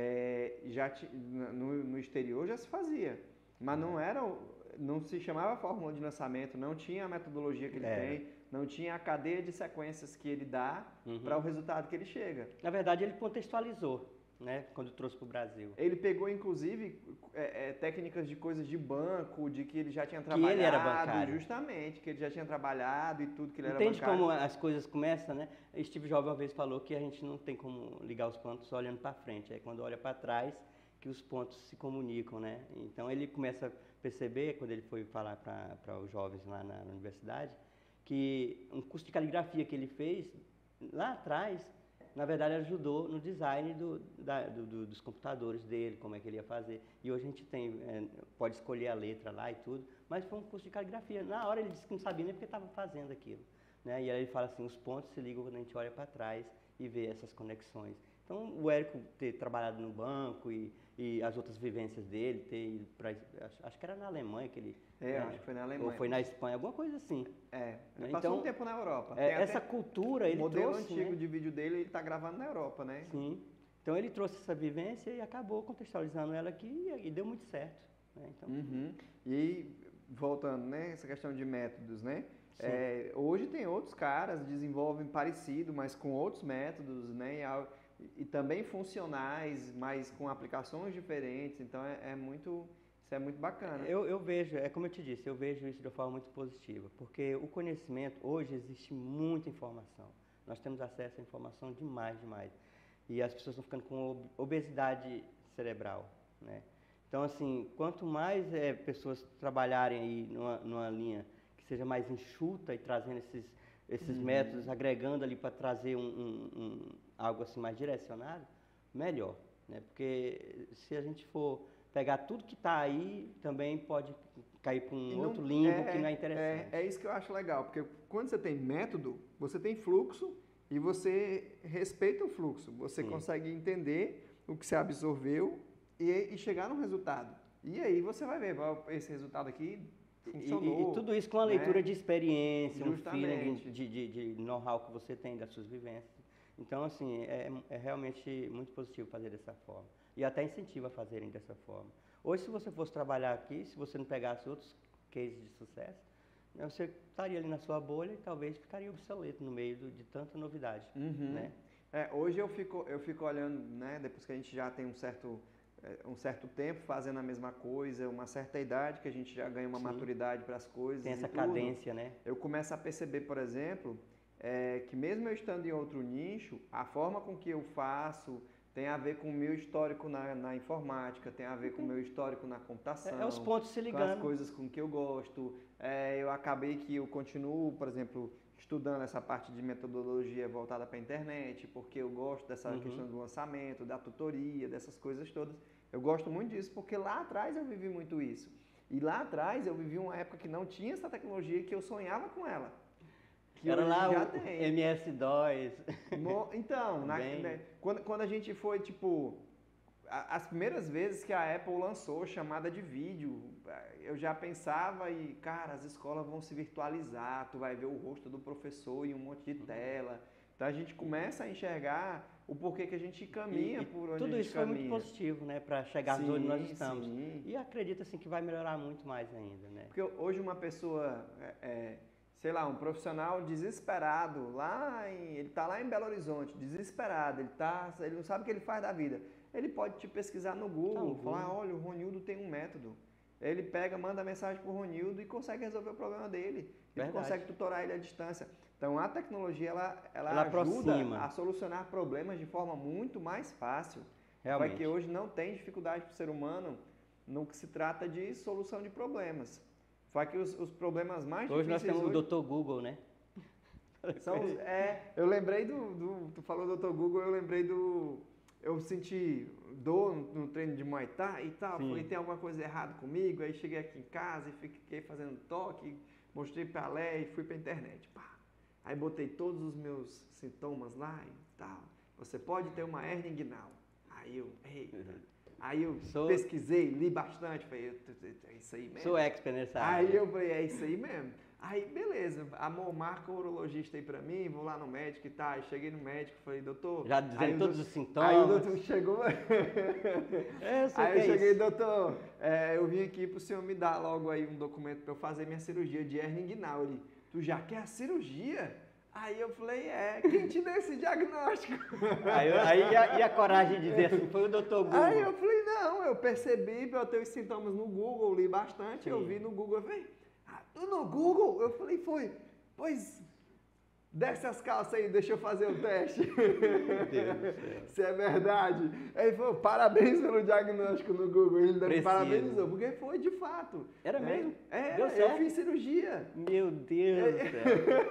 Speaker 1: É, já ti, no, no exterior já se fazia, mas não era, não se chamava fórmula de lançamento, não tinha a metodologia que ele
Speaker 2: Era.
Speaker 1: tem, não tinha a cadeia de sequências que ele dá
Speaker 2: Uhum.
Speaker 1: para o resultado que ele chega.
Speaker 2: Na verdade, ele contextualizou, né, quando trouxe para o Brasil.
Speaker 1: Ele pegou, inclusive, é, é, técnicas de coisas de banco, de que ele já tinha
Speaker 2: Que
Speaker 1: trabalhado.
Speaker 2: ele era bancário.
Speaker 1: Justamente, que ele já tinha trabalhado e tudo, que ele
Speaker 2: Entende
Speaker 1: era bancário.
Speaker 2: como as coisas começam, né? Steve Jobs uma vez falou que a gente não tem como ligar os pontos só olhando para frente. É quando olha para trás que os pontos se comunicam, né? Então ele começa a perceber, quando ele foi falar para os jovens lá na, na universidade, que um curso de caligrafia que ele fez lá atrás, na verdade, ajudou no design do, da, do, do, dos computadores dele, como é que ele ia fazer. E hoje a gente tem, é, pode escolher a letra lá e tudo, mas foi um curso de caligrafia. Na hora ele disse que não sabia nem porque estava fazendo aquilo. Né? E aí ele fala assim, os pontos se ligam quando a gente olha para trás e vê essas conexões. Então, o Érico ter trabalhado no banco e, e as outras vivências dele, ter ido para, acho, acho que era na Alemanha que ele...
Speaker 1: É,
Speaker 2: né?
Speaker 1: acho que foi na Alemanha.
Speaker 2: Ou foi na Espanha, alguma coisa assim.
Speaker 1: É, ele
Speaker 2: Então,
Speaker 1: passou um tempo na Europa.
Speaker 2: É,
Speaker 1: Tem
Speaker 2: essa
Speaker 1: até
Speaker 2: cultura ele
Speaker 1: o modelo
Speaker 2: trouxe,
Speaker 1: antigo
Speaker 2: né?
Speaker 1: de vídeo dele, ele está gravando na Europa, né?
Speaker 2: Sim. Então ele trouxe essa vivência e acabou contextualizando ela aqui e, e deu muito certo. Né? Então,
Speaker 1: Uhum. E aí, voltando, né, essa questão de métodos, né? É, hoje tem outros caras que desenvolvem parecido, mas com outros métodos, né? E, al- e também funcionais, mas com aplicações diferentes. Então é, é muito, isso é muito bacana.
Speaker 2: eu, eu vejo, é como eu te disse, eu vejo isso de uma forma muito positiva, porque o conhecimento, hoje existe muita informação. Nós temos acesso à informação demais, demais. E as pessoas estão ficando com ob- obesidade cerebral, né? Então, assim, quanto mais é, pessoas trabalharem aí numa, numa linha que seja mais enxuta e trazendo esses, esses
Speaker 1: Uhum.
Speaker 2: métodos, agregando ali para trazer um, um- um- algo assim mais direcionado, melhor, né? Porque se a gente for pegar tudo que está aí, também pode cair para um
Speaker 1: E não-
Speaker 2: outro limbo que não é interessante.
Speaker 1: É, é isso que eu acho legal, porque quando você tem método, você tem fluxo e você respeita o fluxo. Você
Speaker 2: Sim.
Speaker 1: consegue entender o que você absorveu e, e chegar no resultado. E aí você vai ver, ó, esse resultado aqui
Speaker 2: E,
Speaker 1: funcionou.
Speaker 2: e- e tudo isso com a
Speaker 1: né?
Speaker 2: leitura de experiência, um
Speaker 1: Justamente.
Speaker 2: feeling de, de, de know-how que você tem das suas vivências. Então, assim, é, é realmente muito positivo fazer dessa forma. E até incentiva a fazerem dessa forma. Hoje, se você fosse trabalhar aqui, se você não pegasse outros cases de sucesso, né, você estaria ali na sua bolha e talvez ficaria obsoleto no meio do- de tanta novidade.
Speaker 1: Uhum.
Speaker 2: Né?
Speaker 1: É, hoje eu fico, eu fico olhando, né, depois que a gente já tem um certo, é, um certo tempo fazendo a mesma coisa, uma certa idade que a gente já ganha uma
Speaker 2: Sim.
Speaker 1: maturidade para as coisas.
Speaker 2: Tem
Speaker 1: e
Speaker 2: essa
Speaker 1: tudo,
Speaker 2: cadência, né?
Speaker 1: eu começo a perceber, por exemplo, é, que mesmo eu estando em outro nicho, a forma com que eu faço tem a ver com o meu histórico na, na informática, tem a ver com o meu histórico na computação.
Speaker 2: É, é os pontos se
Speaker 1: com as
Speaker 2: ligando.
Speaker 1: coisas com que eu gosto. É, eu acabei que eu continuo, por exemplo, estudando essa parte de metodologia voltada para a internet, porque eu gosto dessa
Speaker 2: Uhum.
Speaker 1: questão do lançamento, da tutoria, dessas coisas todas. Eu gosto muito disso, porque lá atrás eu vivi muito isso. E lá atrás eu vivi uma época que não tinha essa tecnologia, que eu sonhava com ela. Que
Speaker 2: Era
Speaker 1: hoje
Speaker 2: lá
Speaker 1: já
Speaker 2: o
Speaker 1: tem.
Speaker 2: M S DOS.
Speaker 1: Mo- Então, na-
Speaker 2: Bem-
Speaker 1: né, quando, quando a gente foi, tipo, a- as primeiras vezes que a Apple lançou chamada de vídeo, eu já pensava e, cara, as escolas vão se virtualizar, tu vai ver o rosto do professor e um monte de tela. Então a gente começa a enxergar o porquê que a gente caminha
Speaker 2: E- e
Speaker 1: por onde
Speaker 2: tudo
Speaker 1: a gente
Speaker 2: isso foi
Speaker 1: caminha.
Speaker 2: muito positivo, né? Para chegarmos onde nós
Speaker 1: Sim,
Speaker 2: estamos.
Speaker 1: sim.
Speaker 2: E acredito assim que vai melhorar muito mais ainda, né?
Speaker 1: Porque hoje uma pessoa, é, é, sei lá, um profissional desesperado, lá em, ele está lá em Belo Horizonte, desesperado, ele, tá, ele não sabe o que ele faz da vida. Ele pode te pesquisar no Google,
Speaker 2: Tá no Google.
Speaker 1: falar, olha, o Ronildo tem um método. Ele pega, manda mensagem para o Ronildo e consegue resolver o problema dele. Ele
Speaker 2: Verdade.
Speaker 1: consegue tutorar ele à distância. Então a tecnologia, ela, ela,
Speaker 2: Ela
Speaker 1: ajuda
Speaker 2: aproxima.
Speaker 1: a solucionar problemas de forma muito mais fácil.
Speaker 2: Realmente.
Speaker 1: Vai que hoje não tem dificuldade para o ser humano no que se trata de solução de problemas. Só que os, os problemas mais
Speaker 2: Hoje nós
Speaker 1: difíceis
Speaker 2: temos o
Speaker 1: hoje
Speaker 2: doutor Google, né?
Speaker 1: são os- é, eu lembrei do, do tu falou doutor Google, eu lembrei do eu senti dor no, no treino de Muay Thai e tal,
Speaker 2: Sim.
Speaker 1: falei tem alguma coisa errada comigo, aí cheguei aqui em casa e fiquei fazendo toque, mostrei pra Lé e fui pra internet, pá. Aí botei todos os meus sintomas lá e tal. Você pode ter uma hernia inguinal. Aí eu, eita. Aí eu
Speaker 2: Sou-
Speaker 1: pesquisei, li bastante, falei, é isso aí mesmo.
Speaker 2: Sou expert nessa
Speaker 1: Aí
Speaker 2: área.
Speaker 1: eu falei, é isso aí mesmo. Aí, beleza, amor, marca o urologista aí pra mim, vou lá no médico e tá. Aí cheguei no médico, falei, doutor...
Speaker 2: Já dizendo
Speaker 1: aí o
Speaker 2: todos
Speaker 1: doutor-
Speaker 2: os sintomas.
Speaker 1: Aí o doutor chegou...
Speaker 2: É, eu sei
Speaker 1: aí
Speaker 2: que
Speaker 1: eu
Speaker 2: é
Speaker 1: cheguei,
Speaker 2: isso.
Speaker 1: doutor, é, eu vim aqui pro senhor me dar logo aí um documento pra eu fazer minha cirurgia de hernia inguinal. Ele, tu já quer a cirurgia? Aí eu falei, é, quem te deu esse diagnóstico?
Speaker 2: Aí, aí e, a, e a coragem de dizer assim, foi o doutor Google?
Speaker 1: Aí eu falei, não, eu percebi, eu tenho os sintomas no Google, li bastante, Sim. eu vi no Google, eu falei, ah, tu no Google? Eu falei, foi, pois... Desce as calças aí, deixa eu fazer o teste.
Speaker 2: Meu Deus do céu.
Speaker 1: Se é verdade. Aí ele falou, parabéns pelo diagnóstico no Google. Ele ainda me parabenizou, porque foi de fato.
Speaker 2: Era mesmo?
Speaker 1: É,
Speaker 2: Deu
Speaker 1: eu
Speaker 2: certo?
Speaker 1: fiz cirurgia.
Speaker 2: Meu Deus do céu.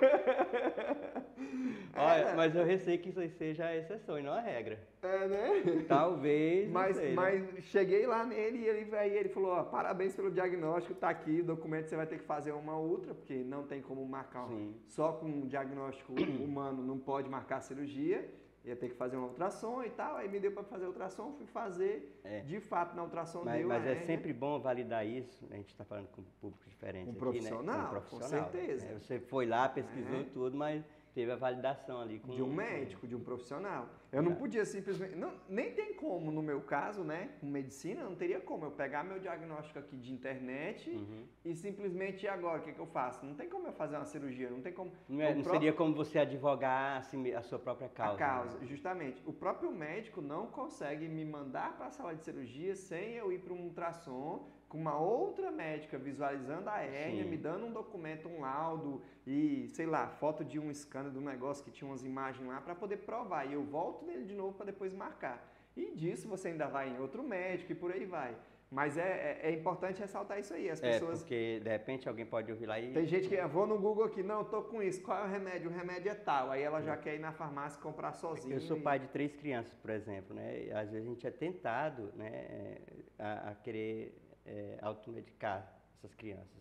Speaker 2: Olha, mas eu receio que isso aí seja a exceção e não a regra.
Speaker 1: É, né?
Speaker 2: Talvez,
Speaker 1: mas,
Speaker 2: não sei,
Speaker 1: mas
Speaker 2: né?
Speaker 1: cheguei lá nele e ele, aí ele falou, ó, parabéns pelo diagnóstico, tá aqui, o documento você vai ter que fazer uma outra, porque não tem como marcar
Speaker 2: Sim.
Speaker 1: só com um diagnóstico humano, não pode marcar cirurgia, ia ter que fazer uma ultrassom e tal, aí me deu para fazer ultrassom, fui fazer, é. de fato na ultrassom
Speaker 2: mas,
Speaker 1: deu
Speaker 2: Mas
Speaker 1: a
Speaker 2: é
Speaker 1: hérnia.
Speaker 2: sempre bom validar isso, a gente está falando com um público diferente
Speaker 1: um
Speaker 2: aqui,
Speaker 1: profissional,
Speaker 2: né?
Speaker 1: Um profissional, com certeza.
Speaker 2: É, você foi lá, pesquisou
Speaker 1: é.
Speaker 2: tudo, mas teve a validação ali. Com
Speaker 1: de um médico, de um profissional. Eu não podia simplesmente... Não, nem tem como, no meu caso, né? Com medicina, não teria como eu pegar meu diagnóstico aqui de internet uhum. e simplesmente, e agora, o que, que eu faço? Não tem como eu fazer uma cirurgia, não tem como...
Speaker 2: Não, é, não próprio, seria como você advogar assim, a sua própria causa.
Speaker 1: A causa,
Speaker 2: né?
Speaker 1: justamente. O próprio médico não consegue me mandar para a sala de cirurgia sem eu ir para um ultrassom, com uma outra médica visualizando a hérnia, Sim. me dando um documento, um laudo e, sei lá, foto de um scanner do negócio que tinha umas imagens lá para poder provar. E eu volto nele de novo para depois marcar. E disso você ainda vai em outro médico e por aí vai. Mas é, é, é importante ressaltar isso aí. As pessoas...
Speaker 2: É, porque de repente alguém pode ouvir lá e...
Speaker 1: Tem gente que, eu vou no Google aqui, não, eu tô com isso, qual é o remédio? O remédio é tal. Aí ela já é. quer ir na farmácia comprar sozinha.
Speaker 2: Eu sou
Speaker 1: e...
Speaker 2: pai de três crianças, por exemplo, né? E às vezes a gente é tentado, né, a, a querer... É, automedicar essas crianças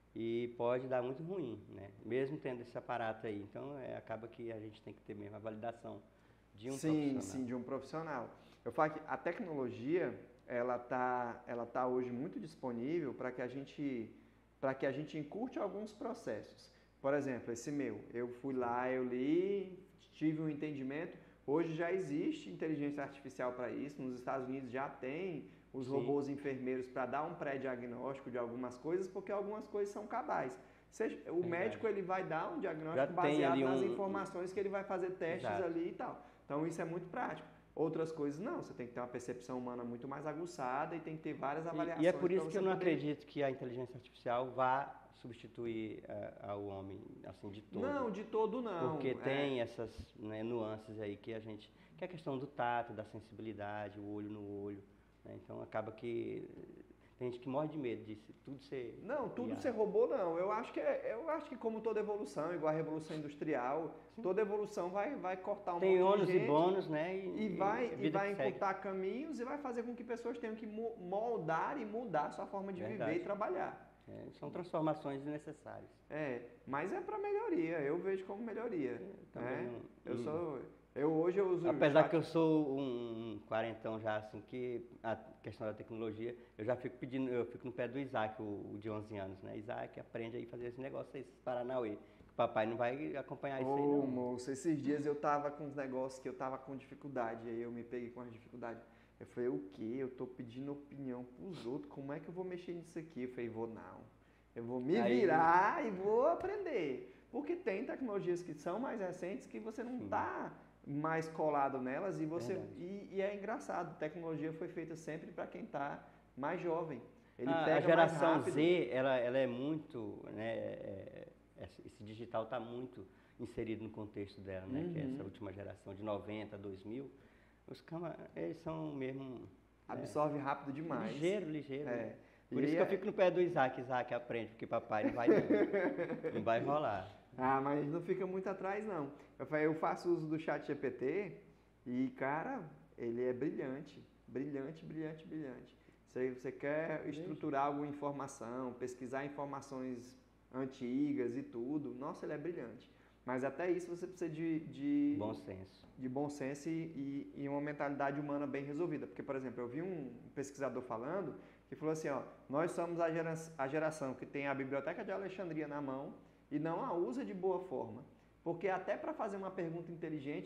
Speaker 2: e pode dar muito ruim, né? Mesmo tendo esse aparato aí. Então é, acaba que a gente tem que ter mesmo a validação de um
Speaker 1: sim,
Speaker 2: profissional.
Speaker 1: Sim, de um profissional. Eu falo que a tecnologia ela tá, ela tá hoje muito disponível para que a gente para que a gente encurte alguns processos. Por exemplo, esse meu, eu fui lá, eu li, tive um entendimento. Hoje já existe inteligência artificial para isso. Nos Estados Unidos já tem os Sim. robôs enfermeiros para dar um pré-diagnóstico de algumas coisas, porque algumas coisas são cabais. Seja, o Verdade. médico ele vai dar um diagnóstico Já baseado nas um... informações que ele vai fazer testes Exato. ali e tal. Então isso é muito prático. Outras coisas não, você tem que ter uma percepção humana muito mais aguçada e tem que ter várias avaliações.
Speaker 2: E, e é por isso que eu não
Speaker 1: poder...
Speaker 2: acredito que a inteligência artificial vá substituir uh, ao homem, assim, de todo.
Speaker 1: Não, de todo não.
Speaker 2: Porque
Speaker 1: é.
Speaker 2: tem essas, né, nuances aí que a gente... Que é a questão do tato, da sensibilidade, o olho no olho. Então acaba que tem gente que morre de medo disso, tudo ser...
Speaker 1: Não, tudo ser robô não. Eu acho que é, eu acho que como toda evolução, igual a Revolução Industrial, Sim. toda evolução vai, vai cortar um
Speaker 2: tem
Speaker 1: monte de gente.
Speaker 2: Tem ônus e bônus, né?
Speaker 1: E, e vai, e vai encurtar caminhos e vai fazer com que pessoas tenham que moldar e mudar a sua forma de Verdade. viver e trabalhar.
Speaker 2: É, são transformações necessárias.
Speaker 1: É, mas é para melhoria, eu vejo como melhoria. É,
Speaker 2: também
Speaker 1: é,
Speaker 2: não,
Speaker 1: eu não... sou... Eu hoje eu uso
Speaker 2: Apesar chat... que eu sou um quarentão já, assim, que a questão da tecnologia, eu já fico pedindo, eu fico no pé do Isaac, o, o de onze anos, né? Isaac, aprende aí a fazer esse negócio aí, esses Paranauê. O papai não vai acompanhar isso
Speaker 1: Ô,
Speaker 2: aí, não.
Speaker 1: Ô, moço, esses dias eu tava com uns negócios que eu tava com dificuldade, aí eu me peguei com as dificuldades. Eu falei, o quê? Eu tô pedindo opinião pros outros, como é que eu vou mexer nisso aqui? Eu falei, vou não. Eu vou me aí... virar e vou aprender. Porque tem tecnologias que são mais recentes que você não Sim. tá... mais colado nelas e você e, e é engraçado, a tecnologia foi feita sempre para quem está mais jovem. Ele
Speaker 2: ah,
Speaker 1: pega
Speaker 2: a geração
Speaker 1: mais rápido.
Speaker 2: Z, ela, ela é muito, né, é, esse digital está muito inserido no contexto dela, né, uhum. que é essa última geração de noventa, dois mil, os camas, eles são mesmo...
Speaker 1: Absorve é, rápido demais.
Speaker 2: Ligeiro, ligeiro. É.
Speaker 1: É.
Speaker 2: Por e isso é... que eu fico no pé do Isaac, Isaac aprende, porque papai não vai, não, não vai rolar.
Speaker 1: Ah, mas não fica muito atrás, não. Eu faço uso do chat G P T e, cara, ele é brilhante. Brilhante, brilhante, brilhante. Você, você quer estruturar alguma informação, pesquisar informações antigas e tudo, nossa, ele é brilhante. Mas até isso você precisa de... de
Speaker 2: bom senso.
Speaker 1: De bom senso e, e, e uma mentalidade humana bem resolvida. Porque, por exemplo, eu vi um pesquisador falando que falou assim, ó, nós somos a, gera, a geração que tem a Biblioteca de Alexandria na mão e não a usa de boa forma. Porque até para fazer uma pergunta inteligente,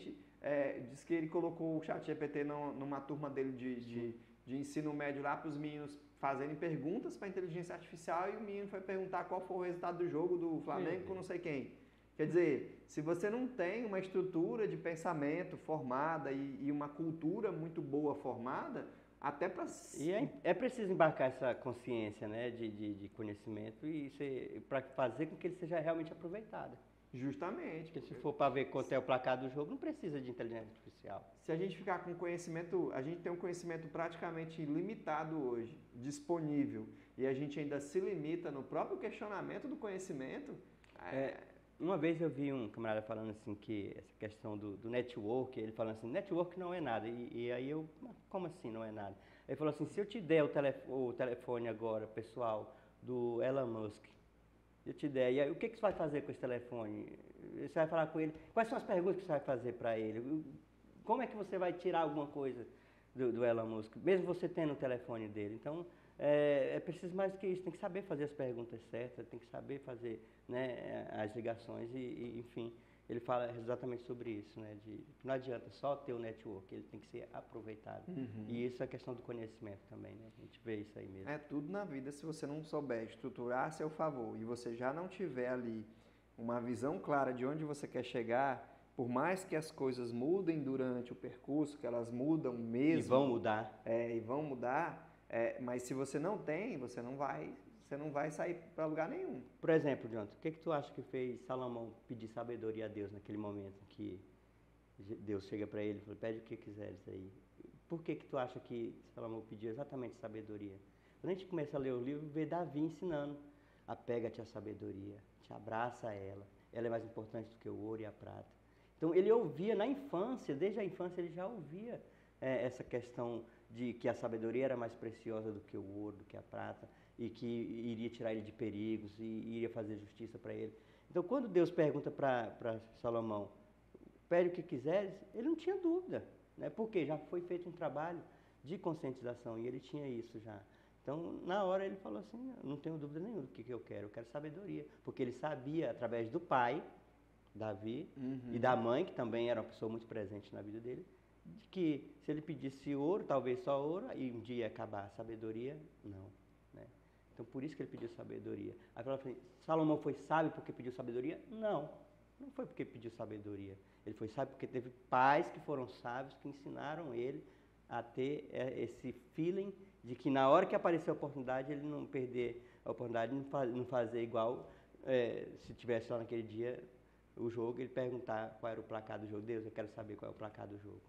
Speaker 1: é, diz que ele colocou o chat G P T no, numa turma dele de, de, de ensino médio lá para os meninos fazerem perguntas para a inteligência artificial e o menino foi perguntar qual foi o resultado do jogo do Flamengo com não sei quem. Quer dizer, se você não tem uma estrutura de pensamento formada e, e uma cultura muito boa formada, até para...
Speaker 2: E é, é preciso embarcar essa consciência, né, de, de, de conhecimento e para fazer com que ele seja realmente aproveitado.
Speaker 1: Justamente.
Speaker 2: Porque se for para ver quanto é o placar do jogo, não precisa de inteligência artificial.
Speaker 1: Se a gente ficar com conhecimento, a gente tem um conhecimento praticamente limitado hoje, disponível, e a gente ainda se limita no próprio questionamento do conhecimento.
Speaker 2: É... É, uma vez eu vi um camarada falando assim que essa questão do, do network, ele falando assim, network não é nada. E, e aí eu, como assim não é nada? Ele falou assim, se eu te der o, telef o telefone agora, pessoal, do Elon Musk, eu te der, e aí o que, que você vai fazer com esse telefone? Você vai falar com ele, quais são as perguntas que você vai fazer para ele? Como é que você vai tirar alguma coisa do, do Elon Musk, mesmo você tendo o telefone dele? Então, é, é preciso mais do que isso, tem que saber fazer as perguntas certas, tem que saber fazer, né, as ligações e, e, enfim, ele fala exatamente sobre isso, né, de que não adianta só ter o network, ele tem que ser aproveitado. Uhum. E isso é a questão do conhecimento também, né, a gente vê isso aí mesmo.
Speaker 1: É tudo na vida, se você não souber estruturar a seu favor e você já não tiver ali uma visão clara de onde você quer chegar, por mais que as coisas mudem durante o percurso, que elas mudam mesmo.
Speaker 2: E vão mudar.
Speaker 1: É, e vão mudar, é, mas se você não tem, você não vai, você não vai sair para lugar nenhum.
Speaker 2: Por exemplo, Jonathan, o que, que tu acha que fez Salomão pedir sabedoria a Deus naquele momento que Deus chega para ele e fala, pede o que quiseres aí? Por que que tu acha que Salomão pediu exatamente sabedoria? Quando a gente começa a ler o livro, vê Davi ensinando, apega-te à sabedoria, te abraça a ela, ela é mais importante do que o ouro e a prata. Então ele ouvia na infância, desde a infância ele já ouvia é, essa questão de que a sabedoria era mais preciosa do que o ouro, do que a prata, e que iria tirar ele de perigos, e iria fazer justiça para ele. Então quando Deus pergunta para Salomão, pede o que quiseres, ele não tinha dúvida, né? Porque já foi feito um trabalho de conscientização e ele tinha isso já. Então na hora ele falou assim, não tenho dúvida nenhuma do que, que eu quero, eu quero sabedoria, porque ele sabia através do pai, Davi, uhum, e da mãe, que também era uma pessoa muito presente na vida dele, de que se ele pedisse ouro, talvez só ouro, e um dia ia acabar a sabedoria, não. Né? Então por isso que ele pediu sabedoria. Aí fala assim, Salomão foi sábio porque pediu sabedoria? Não, não foi porque pediu sabedoria. Ele foi sábio porque teve pais que foram sábios, que ensinaram ele a ter esse feeling de que na hora que aparecer a oportunidade, ele não perder a oportunidade, não fazer igual, é, se tivesse lá naquele dia o jogo, ele perguntar qual era o placar do jogo. Deus, eu quero saber qual é o placar do jogo.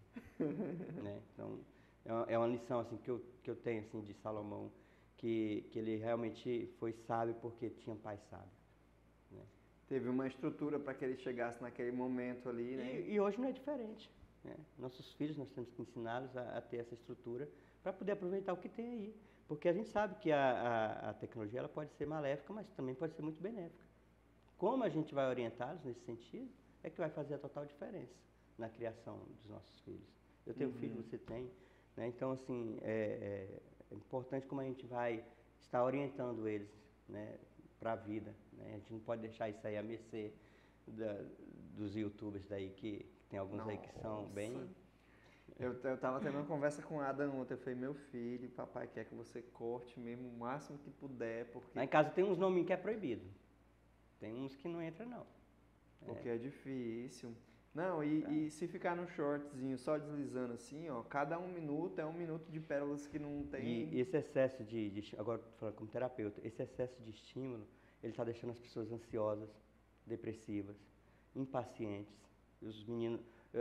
Speaker 2: Né? Então, é uma, é uma lição assim, que, eu, que eu tenho assim, de Salomão, que, que ele realmente foi sábio porque tinha pai sábio. Né?
Speaker 1: Teve uma estrutura para que ele chegasse naquele momento ali, né?
Speaker 2: E, e hoje não é diferente. Né? Nossos filhos, nós temos que ensiná-los a, a ter essa estrutura para poder aproveitar o que tem aí. Porque a gente sabe que a, a, a tecnologia ela pode ser maléfica, mas também pode ser muito benéfica. Como a gente vai orientá-los nesse sentido, é que vai fazer a total diferença na criação dos nossos filhos. Eu tenho uhum. filho, você tem. Né? Então, assim, é, é importante como a gente vai estar orientando eles, né, para a vida. Né? A gente não pode deixar isso aí à mercê da, dos youtubers daí, que, que tem alguns Nossa. aí que são bem...
Speaker 1: Eu estava tendo uma conversa com o Adam ontem, eu falei, meu filho, papai quer que você corte mesmo o máximo que puder, porque...
Speaker 2: Lá em casa tem uns nomes que é proibido. Tem uns que não entra não.
Speaker 1: Porque é, é difícil. Não, e, tá. e se ficar no shortzinho só deslizando assim, ó, cada um minuto é um minuto de pérolas que não tem...
Speaker 2: E esse excesso de, de agora estou falando como terapeuta, esse excesso de estímulo, ele está deixando as pessoas ansiosas, depressivas, impacientes. Os meninos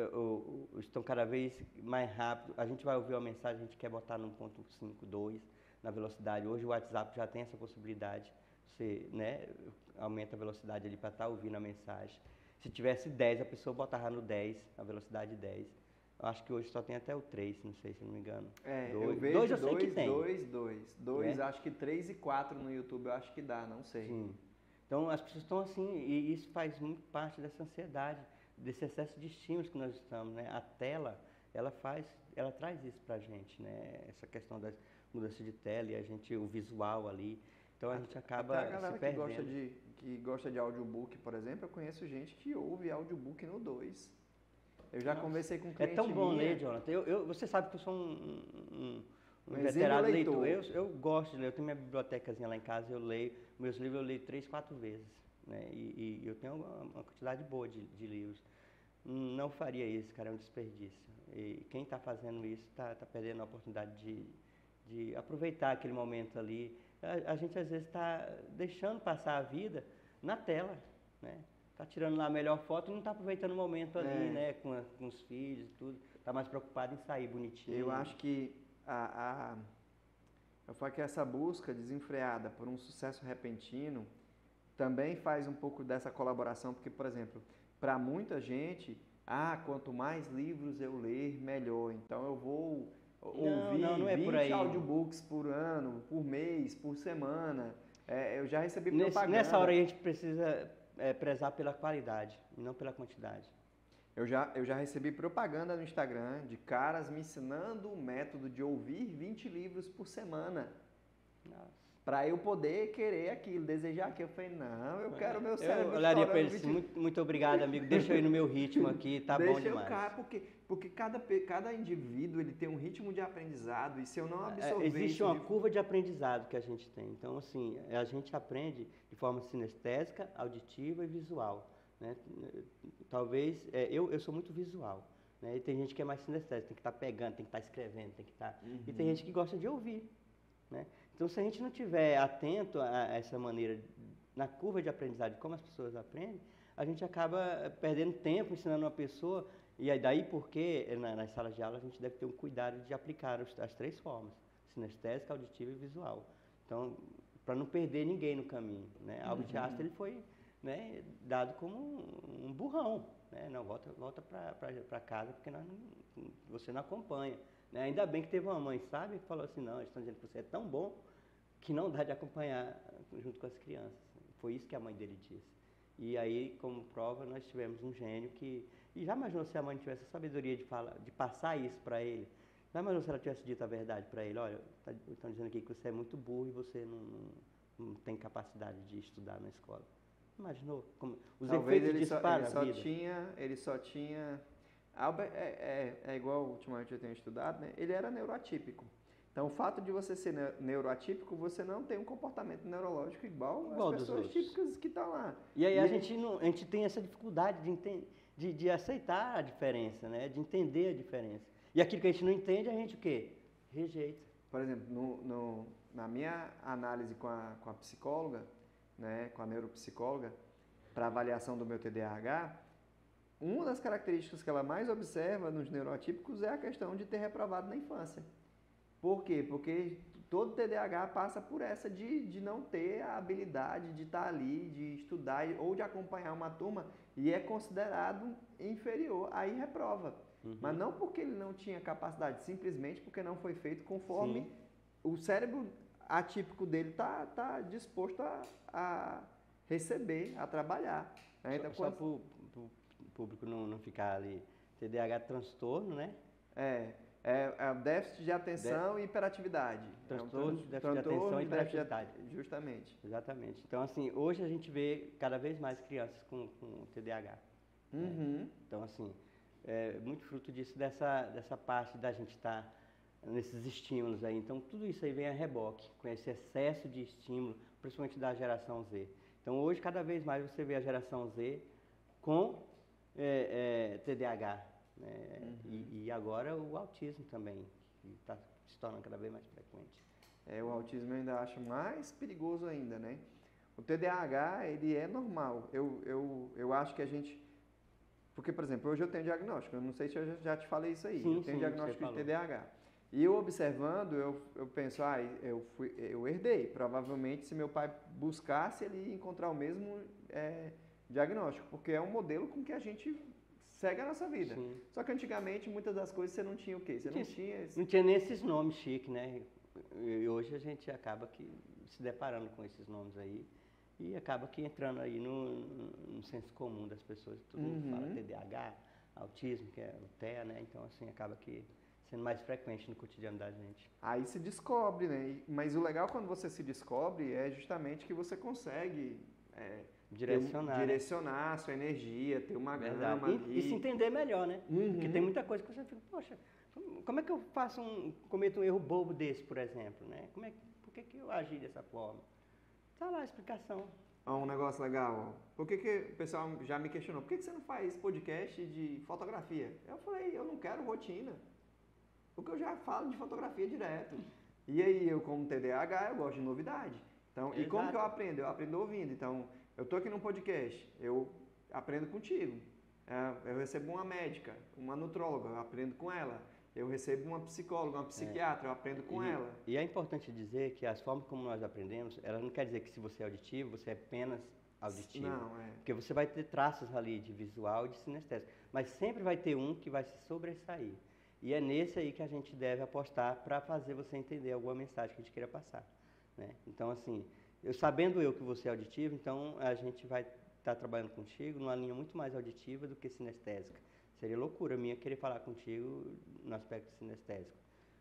Speaker 2: uh, uh, estão cada vez mais rápido. A gente vai ouvir uma mensagem, a gente quer botar no ponto cinco, dois, na velocidade. Hoje o WhatsApp já tem essa possibilidade. Você, né, aumenta a velocidade ali para estar ouvindo a mensagem. Se tivesse dez, a pessoa botava no dez, a velocidade dez. Eu acho que hoje só tem até o três, não sei se eu não me engano.
Speaker 1: É,
Speaker 2: dois,
Speaker 1: eu vejo
Speaker 2: dois eu
Speaker 1: dois,
Speaker 2: sei que tem.
Speaker 1: dois, dois. dois,
Speaker 2: né?
Speaker 1: Acho que três e quatro no YouTube, eu acho que dá, não sei.
Speaker 2: Sim. Então as pessoas estão assim, e isso faz muito parte dessa ansiedade, desse excesso de estímulos que nós estamos, né? A tela, ela faz, ela traz isso pra gente, né? Essa questão das mudanças de tela e a gente, o visual ali. Então a gente acaba
Speaker 1: Até a galera
Speaker 2: se
Speaker 1: que
Speaker 2: perdendo.
Speaker 1: gosta de que gosta de audiobook, por exemplo, eu conheço gente que ouve audiobook no dois. Eu já
Speaker 2: Nossa.
Speaker 1: conversei com um
Speaker 2: É
Speaker 1: cliente
Speaker 2: tão bom
Speaker 1: minha.
Speaker 2: ler, Jonathan. Eu, eu, você sabe que eu sou um, um, um
Speaker 1: Um
Speaker 2: veterano
Speaker 1: leitor.
Speaker 2: leitor. Eu, eu gosto de ler. Eu tenho minha bibliotecazinha lá em casa, eu leio. Meus livros eu leio três, quatro vezes. Né? E, e eu tenho uma, uma quantidade boa de, de livros. Não faria isso, cara, é um desperdício. E quem está fazendo isso está tá perdendo a oportunidade de, de aproveitar aquele momento ali. A, a gente às vezes está deixando passar a vida na tela, né? Está tirando lá a melhor foto e não está aproveitando o momento ali,
Speaker 1: É.
Speaker 2: né? Com, a, com os filhos e tudo. Está mais preocupado em sair bonitinho.
Speaker 1: Eu acho que a, a, eu falo que essa busca desenfreada por um sucesso repentino também faz um pouco dessa colaboração, porque, por exemplo, para muita gente, ah, quanto mais livros eu ler, melhor. Então eu vou ouvir
Speaker 2: não, não é por
Speaker 1: vinte
Speaker 2: aí.
Speaker 1: audiobooks por ano, por mês, por semana. É, eu já recebi
Speaker 2: Nesse,
Speaker 1: propaganda.
Speaker 2: nessa hora a gente precisa é, prezar pela qualidade e não pela quantidade.
Speaker 1: Eu já, eu já recebi propaganda no Instagram de caras me ensinando o método de ouvir vinte livros por semana.
Speaker 2: Nossa.
Speaker 1: Para eu poder querer aquilo, desejar aquilo. Eu falei, não, eu quero meu cérebro.
Speaker 2: Eu olharia para ele
Speaker 1: vinte...
Speaker 2: assim, muito, muito obrigado, amigo, deixa eu ir no meu ritmo aqui, tá
Speaker 1: deixa
Speaker 2: bom demais.
Speaker 1: Deixa eu cá, porque, porque cada, cada indivíduo ele tem um ritmo de aprendizado e se eu não absorver
Speaker 2: é, Existe
Speaker 1: isso
Speaker 2: uma
Speaker 1: de...
Speaker 2: curva de aprendizado que a gente tem. Então, assim, a gente aprende de forma sinestésica, auditiva e visual. Né? Talvez, é, eu, eu sou muito visual. Né? E tem gente que é mais sinestésica, tem que estar tá pegando, tem que estar tá escrevendo, tem que estar... Tá... Uhum. E tem gente que gosta de ouvir. Né? Então, se a gente não estiver atento a essa maneira, na curva de aprendizado, de como as pessoas aprendem, a gente acaba perdendo tempo ensinando uma pessoa, e aí daí porque na, nas salas de aula a gente deve ter um cuidado de aplicar os, as três formas, sinestésica, auditiva e visual. Então, para não perder ninguém no caminho. Né? Albert
Speaker 1: Uhum.
Speaker 2: Einstein ele foi, né, dado como um, um burrão. Né? Não, volta, volta para casa porque nós não, você não acompanha. Né? Ainda bem que teve uma mãe sábia que falou assim, não, eles estão dizendo que você é tão bom que não dá de acompanhar junto com as crianças. Foi isso que a mãe dele disse. E aí, como prova, nós tivemos um gênio que... E já imaginou se a mãe tivesse a sabedoria de, falar, de passar isso para ele? Já imaginou se ela tivesse dito a verdade para ele? Olha, tá, estão dizendo aqui que você é muito burro e você não, não, não tem capacidade de estudar na escola. Imaginou? Como, os
Speaker 1: Talvez
Speaker 2: efeitos
Speaker 1: ele
Speaker 2: disso
Speaker 1: só,
Speaker 2: para
Speaker 1: ele
Speaker 2: a
Speaker 1: só
Speaker 2: vida.
Speaker 1: tinha, ele só tinha... Albert é, é, é igual ultimamente eu tenho estudado, né? Ele era neuroatípico. Então, o fato de você ser neuroatípico, você não tem um comportamento neurológico igual, igual às pessoas típicas que estão lá.
Speaker 2: E aí e a, ele... gente não, a gente tem essa dificuldade de, entender, de, de aceitar a diferença, né? De entender a diferença. E aquilo que a gente não entende, a gente o quê? Rejeita.
Speaker 1: Por exemplo, no, no, na minha análise com a, com a psicóloga, né, com a neuropsicóloga, para avaliação do meu T D A H, uma das características que ela mais observa nos neuroatípicos é a questão de ter reprovado na infância. Por quê? Porque todo T D A H passa por essa de, de não ter a habilidade de estar ali, de estudar ou de acompanhar uma turma e é considerado inferior, aí reprova. Uhum. Mas não porque ele não tinha capacidade, simplesmente porque não foi feito conforme Sim. o cérebro atípico dele está tá disposto a, a receber, a trabalhar. Né? Então,
Speaker 2: só só para o público não, não ficar ali, T D A H é transtorno, né?
Speaker 1: É. É, é déficit de atenção de... e hiperatividade.
Speaker 2: Transtorno,
Speaker 1: é um
Speaker 2: déficit de atenção e hiperatividade.
Speaker 1: De... Justamente.
Speaker 2: Exatamente. Então, assim, hoje a gente vê cada vez mais crianças com, com T D A H.
Speaker 1: Uhum.
Speaker 2: Né? Então, assim, é muito fruto disso, dessa, dessa parte da gente estar tá nesses estímulos aí. Então, tudo isso aí vem a reboque, com esse excesso de estímulo, principalmente da geração Z. Então, hoje, cada vez mais você vê a geração Z com é, é, T D A H. É, uhum. e, e agora o autismo também, que está se tornando cada vez mais frequente.
Speaker 1: É, o autismo eu ainda acho mais perigoso ainda, né? O T D A H, ele é normal. Eu, eu, eu acho que a gente... Porque, por exemplo, hoje eu tenho diagnóstico, eu não sei se eu já te falei isso aí.
Speaker 2: Sim,
Speaker 1: eu tenho
Speaker 2: sim,
Speaker 1: diagnóstico de T D A H. E eu observando, eu, eu penso, ah, eu, fui, eu herdei. Provavelmente, se meu pai buscasse, ele ia encontrar o mesmo é, diagnóstico, porque é um modelo com que a gente... segue a nossa vida. Sim. Só que antigamente, muitas das coisas você não tinha o quê? Você não, não tinha... Esse...
Speaker 2: Não tinha nem esses nomes chiques, né? E hoje a gente acaba que se deparando com esses nomes aí e acaba que entrando aí no, no senso comum das pessoas. Todo uhum. mundo fala T D A H, autismo, que é o T E A, né? Então, assim, acaba que sendo mais frequente no cotidiano da gente.
Speaker 1: Aí se descobre, né? Mas o legal quando você se descobre é justamente que você consegue... É,
Speaker 2: Direcionar.
Speaker 1: Ter, direcionar a sua energia, ter uma
Speaker 2: Verdade.
Speaker 1: gama
Speaker 2: E,
Speaker 1: ali.
Speaker 2: e se entender melhor, né?
Speaker 1: Uhum.
Speaker 2: Porque tem muita coisa que você fica, poxa, como é que eu faço um, cometo um erro bobo desse, por exemplo, né? Como é, por que, que eu agi dessa forma? Tá lá a explicação.
Speaker 1: Ó, um negócio legal, ó. Por que, que o pessoal já me questionou? Por que, que você não faz podcast de fotografia? Eu falei, eu não quero rotina. Porque eu já falo de fotografia direto. E aí, eu como T D A H, eu gosto de novidade. Então, e como que eu aprendo? Eu aprendo ouvindo. Então, eu tô aqui num podcast, eu aprendo contigo. É, eu recebo uma médica, uma nutróloga, eu aprendo com ela. Eu recebo uma psicóloga, uma psiquiatra, é. eu aprendo com
Speaker 2: e,
Speaker 1: ela.
Speaker 2: E é importante dizer que as formas como nós aprendemos, ela não quer dizer que se você é auditivo, você é apenas auditivo.
Speaker 1: Não, é.
Speaker 2: Porque você vai ter traços ali de visual e de sinestésico. Mas sempre vai ter um que vai se sobressair. E é nesse aí que a gente deve apostar para fazer você entender alguma mensagem que a gente queira passar, né? Então, assim, eu sabendo eu que você é auditivo, então a gente vai estar trabalhando contigo numa linha muito mais auditiva do que sinestésica. Seria loucura minha querer falar contigo no aspecto sinestésico.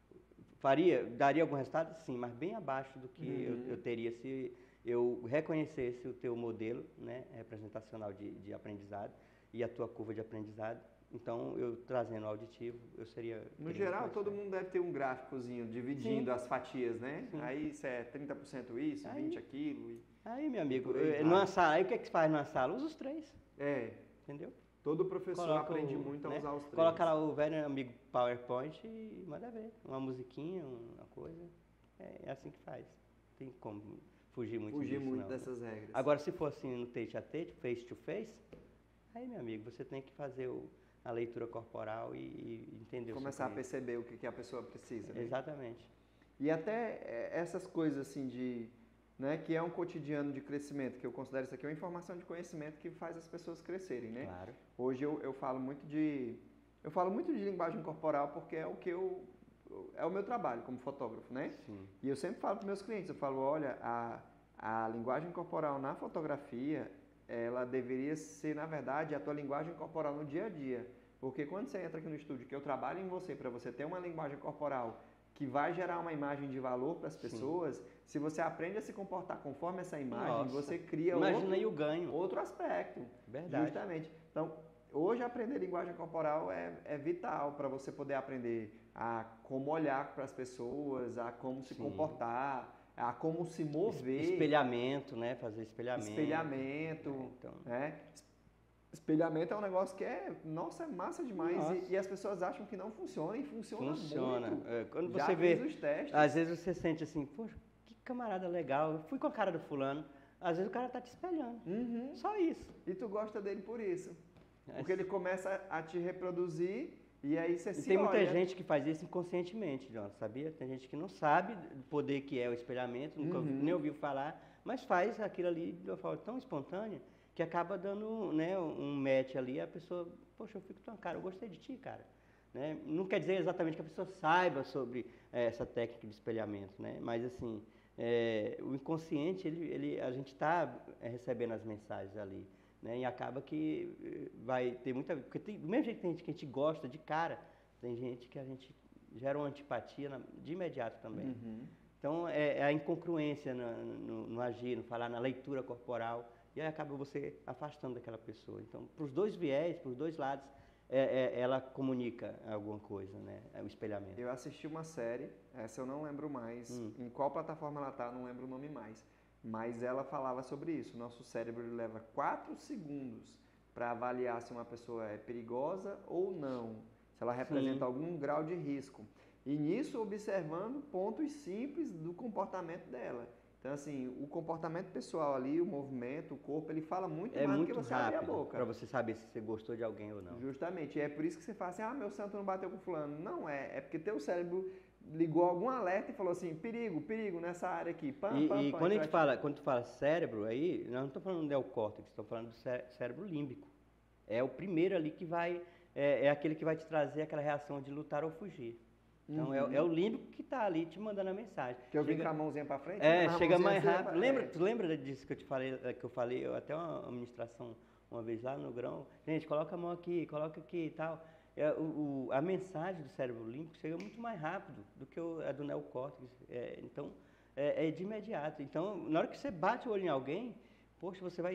Speaker 2: Faria, daria algum resultado? Sim, mas bem abaixo do que uhum. eu, eu teria se eu reconhecesse o teu modelo, né, representacional de, de aprendizado e a tua curva de aprendizado. Então, eu trazendo o auditivo, eu seria...
Speaker 1: No geral, todo mundo deve ter um gráficozinho dividindo Sim. as fatias, né? Sim. Aí isso é trinta por cento isso, aí, vinte por cento aquilo. E...
Speaker 2: Aí, meu amigo, aí, numa sala, aí o que é que se faz numa sala? Usa os três.
Speaker 1: É.
Speaker 2: Entendeu?
Speaker 1: Todo professor
Speaker 2: Coloca
Speaker 1: aprende
Speaker 2: o,
Speaker 1: muito a
Speaker 2: né?
Speaker 1: usar os três.
Speaker 2: Coloca lá o velho amigo PowerPoint e manda ver. Uma musiquinha, uma coisa. É, é assim que faz. Tem como fugir muito
Speaker 1: Fugir
Speaker 2: disso,
Speaker 1: muito
Speaker 2: não,
Speaker 1: dessas
Speaker 2: né?
Speaker 1: regras.
Speaker 2: Agora, se for assim no tete a tete, face to face, aí, meu amigo, você tem que fazer o... a leitura corporal e, e entender
Speaker 1: Começar
Speaker 2: o
Speaker 1: a perceber o que, que a pessoa precisa. Né?
Speaker 2: Exatamente.
Speaker 1: E até essas coisas assim de, né, que é um cotidiano de crescimento, que eu considero isso aqui uma informação de conhecimento que faz as pessoas crescerem, né?
Speaker 2: Claro.
Speaker 1: Hoje eu, eu falo muito de, eu falo muito de linguagem corporal porque é o que eu, é o meu trabalho como fotógrafo, né?
Speaker 2: Sim.
Speaker 1: E eu sempre falo para meus clientes, eu falo, olha, a, a linguagem corporal na fotografia, ela deveria ser, na verdade, a tua linguagem corporal no dia a dia. Porque quando você entra aqui no estúdio, que eu trabalho em você, para você ter uma linguagem corporal que vai gerar uma imagem de valor para as pessoas, Sim. se você aprende a se comportar conforme essa imagem, Nossa. você cria
Speaker 2: Imagina
Speaker 1: outro,
Speaker 2: aí o ganho.
Speaker 1: outro aspecto.
Speaker 2: Verdade.
Speaker 1: Justamente. Então, hoje aprender linguagem corporal é, é vital para você poder aprender a como olhar para as pessoas, a como se Sim. comportar, a como se mover.
Speaker 2: Espelhamento, né? Fazer espelhamento.
Speaker 1: Espelhamento. É,
Speaker 2: então.
Speaker 1: né? Espelhamento é um negócio que é, nossa, é massa demais e, e as pessoas acham que não funciona e funciona,
Speaker 2: funciona.
Speaker 1: muito.
Speaker 2: É, quando
Speaker 1: Já
Speaker 2: você vê,
Speaker 1: os testes.
Speaker 2: Às vezes você sente assim, poxa, que camarada legal, eu fui com a cara do fulano, às vezes o cara tá te espelhando,
Speaker 1: uhum.
Speaker 2: só isso.
Speaker 1: E tu gosta dele por isso, porque é. ele começa a te reproduzir e aí você
Speaker 2: e
Speaker 1: se
Speaker 2: tem
Speaker 1: olha.
Speaker 2: muita gente que faz isso inconscientemente, John, sabia? Tem gente que não sabe o poder que é o espelhamento, nunca uhum. nem ouviu falar, mas faz aquilo ali de uma forma tão espontânea que acaba dando, né, um match ali, a pessoa, poxa, eu fico tão cara, eu gostei de ti, cara. Né? Não quer dizer exatamente que a pessoa saiba sobre é, essa técnica de espelhamento, né? Mas assim, é, o inconsciente, ele, ele, a gente está é, recebendo as mensagens ali, né? E acaba que vai ter muita... Porque tem, do mesmo jeito que tem gente que a gente gosta de cara, tem gente que a gente gera uma antipatia na, de imediato também.
Speaker 1: Uhum.
Speaker 2: Então, é, é a incongruência no, no, no agir, no falar, na leitura corporal, e aí acaba você afastando daquela pessoa. Então, para os dois viés, para os dois lados, é, é, ela comunica alguma coisa, né? É o espelhamento.
Speaker 1: Eu assisti uma série, essa eu não lembro mais, hum. em qual plataforma ela está, não lembro o nome mais, mas ela falava sobre isso. Nosso cérebro leva quatro segundos para avaliar se uma pessoa é perigosa ou não, se ela representa Sim. algum grau de risco. E nisso observando pontos simples do comportamento dela. Então, assim, o comportamento pessoal ali, o movimento, o corpo, ele fala muito
Speaker 2: é
Speaker 1: mais
Speaker 2: muito
Speaker 1: do que você
Speaker 2: rápido,
Speaker 1: abrir a boca.
Speaker 2: Para você saber se você gostou de alguém ou não.
Speaker 1: Justamente. E é por isso que você fala assim, ah, meu santo não bateu com fulano. Não é. É porque teu cérebro ligou algum alerta e falou assim, perigo, perigo nessa área aqui. Pam,
Speaker 2: e
Speaker 1: pam,
Speaker 2: e
Speaker 1: pam,
Speaker 2: quando, a gente fala, quando tu fala cérebro, aí, nós não estamos falando do neocórtex, estamos falando do cé cérebro límbico. É o primeiro ali que vai, é, é aquele que vai te trazer aquela reação de lutar ou fugir. Então, uhum. é, é o límbico que está ali te mandando a mensagem.
Speaker 1: Que eu vim com a mãozinha para frente?
Speaker 2: É, chega mais rápido.
Speaker 1: Pra...
Speaker 2: Lembra,
Speaker 1: é.
Speaker 2: Tu lembra disso que eu te falei, que eu falei, eu, até uma administração uma vez lá no grão, gente, coloca a mão aqui, coloca aqui e tal. É, o, o, a mensagem do cérebro límbico chega muito mais rápido do que o, a do neocórtex. É, então, é, é de imediato. Então, na hora que você bate o olho em alguém, poxa, você vai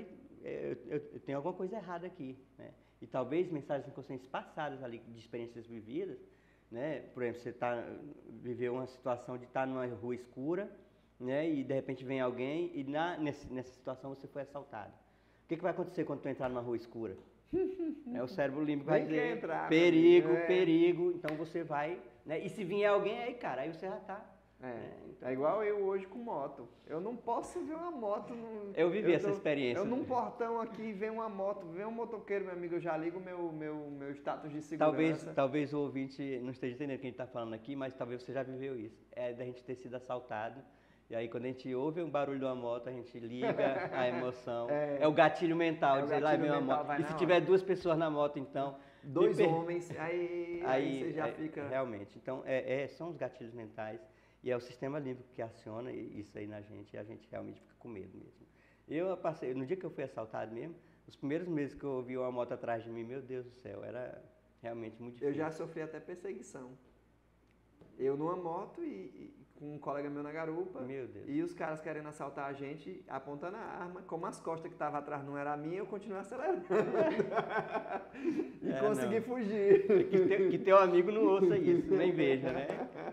Speaker 2: eu, eu, eu tenho alguma coisa errada aqui, né? E talvez mensagens inconscientes passadas ali, de experiências vividas, né? Por exemplo, você tá, viveu uma situação de estar numa rua escura, né? E de repente vem alguém e na, nesse, nessa situação você foi assaltado. O que, que vai acontecer quando tu entrar numa rua escura? É, o cérebro límbico vai dizer
Speaker 1: entrar,
Speaker 2: perigo,
Speaker 1: é.
Speaker 2: perigo, então você vai, né? E se vier alguém aí, cara, aí você já tá.
Speaker 1: É,
Speaker 2: né? Então,
Speaker 1: é igual eu hoje com moto. Eu não posso ver uma moto. No,
Speaker 2: eu vivi
Speaker 1: eu
Speaker 2: essa
Speaker 1: tô,
Speaker 2: experiência.
Speaker 1: Eu num portão aqui, vem uma moto, vem um motoqueiro, meu amigo, eu já ligo meu, meu, meu status de segurança.
Speaker 2: Talvez, talvez o ouvinte não esteja entendendo o que a gente está falando aqui, mas talvez você já viveu isso. É da gente ter sido assaltado. E aí, quando a gente ouve um barulho de uma moto, a gente liga a emoção. É, é o gatilho mental,
Speaker 1: é
Speaker 2: dizer lá vem uma moto. E se tiver hora. duas pessoas na moto, então.
Speaker 1: Dois homens, aí, aí, aí você já
Speaker 2: é,
Speaker 1: fica.
Speaker 2: Realmente. Então, é, é, são os gatilhos mentais e é o sistema límbico que aciona isso aí na gente e a gente realmente fica com medo mesmo. Eu passei, no dia que eu fui assaltado mesmo, os primeiros meses que eu ouvi uma moto atrás de mim, meu Deus do céu, era realmente muito difícil.
Speaker 1: Eu já sofri até perseguição. Eu numa moto e, e com um colega meu na garupa.
Speaker 2: Meu Deus.
Speaker 1: E os caras querendo assaltar a gente, apontando a arma. Como as costas que estavam atrás não era a minha, eu continuei acelerando. e é, consegui não. fugir.
Speaker 2: Que, te, que teu amigo não ouça isso, nem veja, né?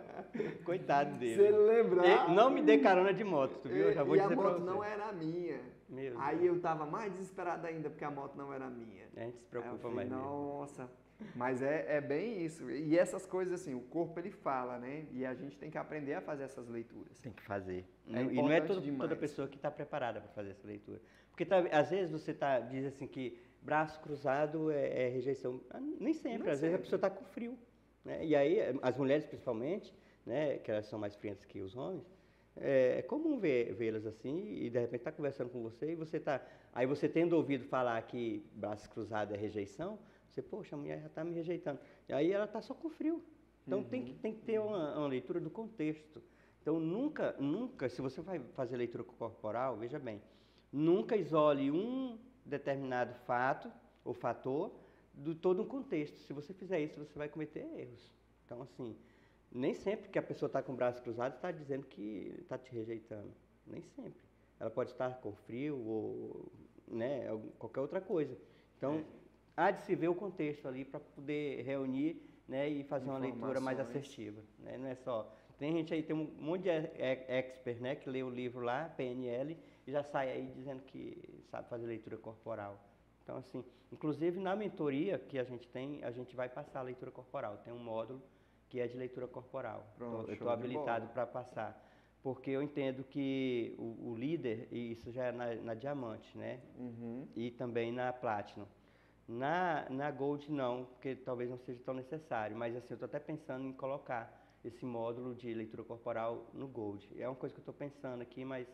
Speaker 2: Coitado dele.
Speaker 1: Se ele lembrar...
Speaker 2: Ele não me dê carona de moto, tu viu? Eu já vou
Speaker 1: e
Speaker 2: dizer
Speaker 1: a moto
Speaker 2: pra
Speaker 1: não era a minha.
Speaker 2: Meu
Speaker 1: Aí
Speaker 2: Deus.
Speaker 1: eu tava mais desesperado ainda, porque a moto não era minha.
Speaker 2: A gente se preocupa
Speaker 1: falei,
Speaker 2: mais
Speaker 1: nossa...
Speaker 2: mesmo.
Speaker 1: Mas é, é bem isso. E essas coisas assim, o corpo ele fala, né? E a gente tem que aprender a fazer essas leituras.
Speaker 2: Tem que fazer.
Speaker 1: É
Speaker 2: e não é todo, toda pessoa que está preparada para fazer essa leitura. Porque tá, às vezes você tá, diz assim que braço cruzado é, é rejeição. Nem sempre.
Speaker 1: Não
Speaker 2: às
Speaker 1: sempre.
Speaker 2: vezes a pessoa está com frio. Né? E aí, as mulheres principalmente, né, que elas são mais frias que os homens, é, é comum ver, vê-las assim e de repente está conversando com você e você está... Aí você tendo ouvido falar que braço cruzado é rejeição, você, poxa, a mulher já está me rejeitando. E aí ela está só com frio. Então uhum. tem, que, tem que ter uma, uma leitura do contexto. Então nunca, nunca, se você vai fazer leitura corporal, veja bem, nunca isole um determinado fato ou fator do todo um contexto. Se você fizer isso, você vai cometer erros. Então assim, nem sempre que a pessoa está com o braço cruzado está dizendo que está te rejeitando. Nem sempre. Ela pode estar com frio ou né, qualquer outra coisa. Então... É. Há de se ver o contexto ali para poder reunir, né, e fazer uma leitura mais assertiva. Né? Não é só... Tem gente aí, tem um monte de expert, né, que lê o livro lá, P N L, e já sai aí dizendo que sabe fazer leitura corporal. Então, assim, inclusive na mentoria que a gente tem, a gente vai passar a leitura corporal. Tem um módulo que é de leitura corporal. Pronto, eu estou habilitado para passar. Porque eu entendo que o, o líder, e isso já é na, na Diamante, né,
Speaker 1: uhum.
Speaker 2: e também na Platinum. Na, na Gold não, porque talvez não seja tão necessário, mas assim, eu estou até pensando em colocar esse módulo de leitura corporal no Gold. É uma coisa que eu estou pensando aqui, mas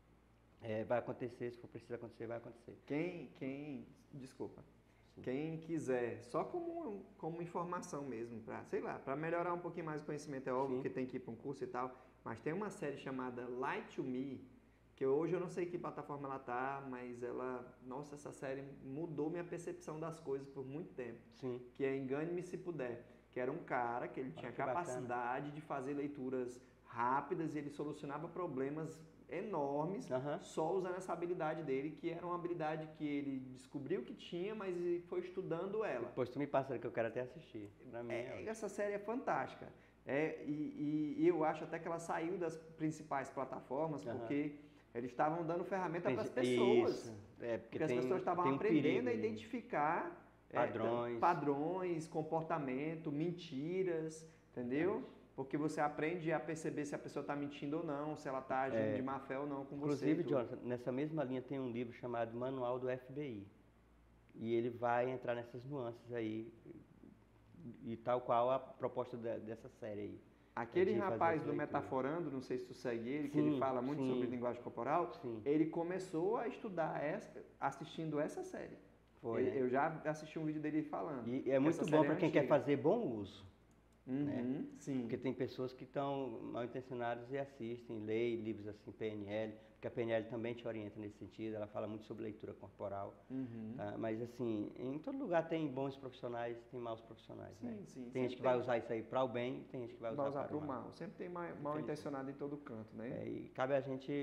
Speaker 2: é, vai acontecer, se for preciso acontecer, vai acontecer.
Speaker 1: Quem, quem desculpa, Sim. quem quiser, só como, como informação mesmo, para, sei lá, para melhorar um pouquinho mais o conhecimento, é óbvio Sim. que tem que ir para um curso e tal, mas tem uma série chamada Light to Me, que hoje eu não sei que plataforma ela tá, mas ela, nossa, essa série mudou minha percepção das coisas por muito tempo.
Speaker 2: Sim.
Speaker 1: Que é Engane-me se puder, que era um cara que ele tinha ah, que capacidade bacana. de fazer leituras rápidas e ele solucionava problemas enormes
Speaker 2: uh-huh.
Speaker 1: só usando essa habilidade dele, que era uma habilidade que ele descobriu que tinha, mas foi estudando ela.
Speaker 2: Depois tu me passa que eu quero até assistir. Pra mim
Speaker 1: é,
Speaker 2: é
Speaker 1: essa série é fantástica. É, e, e, e eu acho até que ela saiu das principais plataformas, uh-huh. porque eles estavam dando ferramenta para as pessoas.
Speaker 2: Isso. É, porque,
Speaker 1: porque
Speaker 2: tem,
Speaker 1: as pessoas estavam
Speaker 2: um
Speaker 1: aprendendo a identificar
Speaker 2: padrões.
Speaker 1: É, padrões, comportamento, mentiras, entendeu? Porque você aprende a perceber se a pessoa está mentindo ou não, se ela está agindo é, de má fé ou não com
Speaker 2: inclusive,
Speaker 1: você.
Speaker 2: Inclusive, Jonathan, nessa mesma linha tem um livro chamado Manual do F B I. E ele vai entrar nessas nuances aí, e tal qual a proposta de, dessa série aí.
Speaker 1: Aquele rapaz do Metaforando, não sei se tu segue ele, sim, que ele fala muito sim. sobre linguagem corporal, sim. ele começou a estudar essa, assistindo essa série.
Speaker 2: Foi,
Speaker 1: ele,
Speaker 2: né?
Speaker 1: Eu já assisti um vídeo dele falando.
Speaker 2: E é muito bom para quem quer fazer bom uso.
Speaker 1: Uhum,
Speaker 2: né?
Speaker 1: Sim.
Speaker 2: Porque tem pessoas que estão mal intencionadas e assistem, leem livros assim, P N L, porque a P N L também te orienta nesse sentido, ela fala muito sobre leitura corporal.
Speaker 1: Uhum.
Speaker 2: Tá? Mas assim, em todo lugar tem bons profissionais, tem maus profissionais.
Speaker 1: Sim,
Speaker 2: né?
Speaker 1: sim.
Speaker 2: Tem gente que vai usar isso aí para o bem, tem gente que vai usar,
Speaker 1: vai usar
Speaker 2: para o
Speaker 1: mal.
Speaker 2: mal.
Speaker 1: Sempre tem mal, mal intencionado em todo canto, né?
Speaker 2: É, e cabe a gente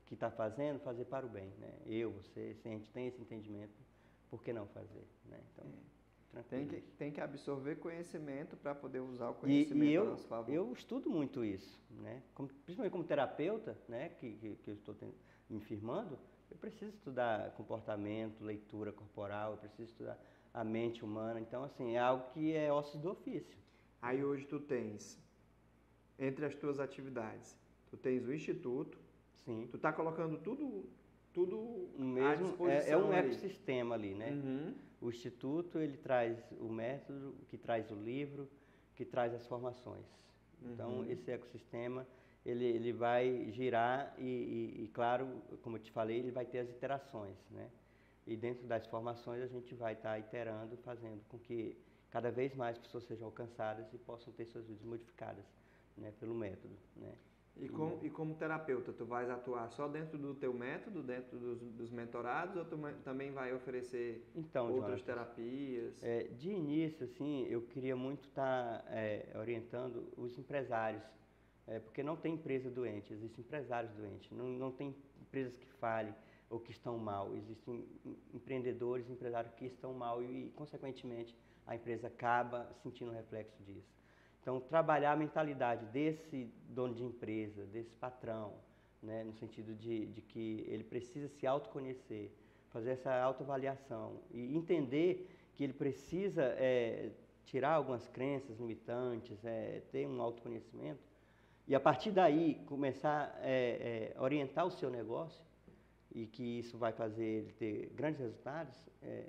Speaker 2: que está fazendo, fazer para o bem, né? Eu, você, se a gente tem esse entendimento, por que não fazer, né? Então,
Speaker 1: é. tem, que, tem que absorver conhecimento para poder usar o conhecimento
Speaker 2: e, e eu,
Speaker 1: a nosso favor.
Speaker 2: eu estudo muito isso, né? Como, principalmente como terapeuta, né? Que, que, que eu estou tendo, me firmando, eu preciso estudar comportamento, leitura corporal, eu preciso estudar a mente humana. Então, assim, é algo que é ossos do ofício.
Speaker 1: Aí hoje tu tens, entre as tuas atividades, tu tens o Instituto.
Speaker 2: Sim.
Speaker 1: Tu tá colocando tudo, tudo
Speaker 2: mesmo,
Speaker 1: à disposição.
Speaker 2: É, é um
Speaker 1: aí.
Speaker 2: ecossistema ali, né?
Speaker 1: Uhum.
Speaker 2: O Instituto, ele traz o método, que traz o livro, que traz as formações. Uhum. Então, esse ecossistema, ele, ele vai girar e, e, e, claro, como eu te falei, ele vai ter as iterações, né? E dentro das formações, a gente vai estar tá iterando, fazendo com que cada vez mais pessoas sejam alcançadas e possam ter suas vidas modificadas, né? Pelo método, né?
Speaker 1: E como, e como terapeuta, tu vais atuar só dentro do teu método, dentro dos, dos mentorados, ou tu também vai oferecer então, outras Jonatas, terapias?
Speaker 2: É, de início, assim, eu queria muito estar tá, é, orientando os empresários, é, porque não tem empresa doente, existem empresários doentes, não, não tem empresas que falhem ou que estão mal, existem empreendedores, empresários que estão mal e, e consequentemente, a empresa acaba sentindo o reflexo disso. Então, trabalhar a mentalidade desse dono de empresa, desse patrão, né, no sentido de, de que ele precisa se autoconhecer, fazer essa autoavaliação e entender que ele precisa é, tirar algumas crenças limitantes, é, ter um autoconhecimento e, a partir daí, começar a é, é, orientar o seu negócio e que isso vai fazer ele ter grandes resultados, é,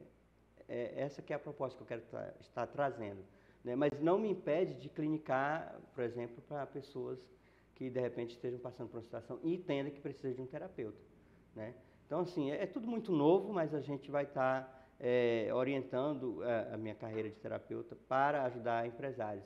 Speaker 2: é essa que é a proposta que eu quero tra- estar trazendo. Né, mas não me impede de clinicar, por exemplo, para pessoas que de repente estejam passando por uma situação e entendem que precisam de um terapeuta. Né? Então, assim, é, é tudo muito novo, mas a gente vai estar tá, é, orientando a, a minha carreira de terapeuta para ajudar empresários.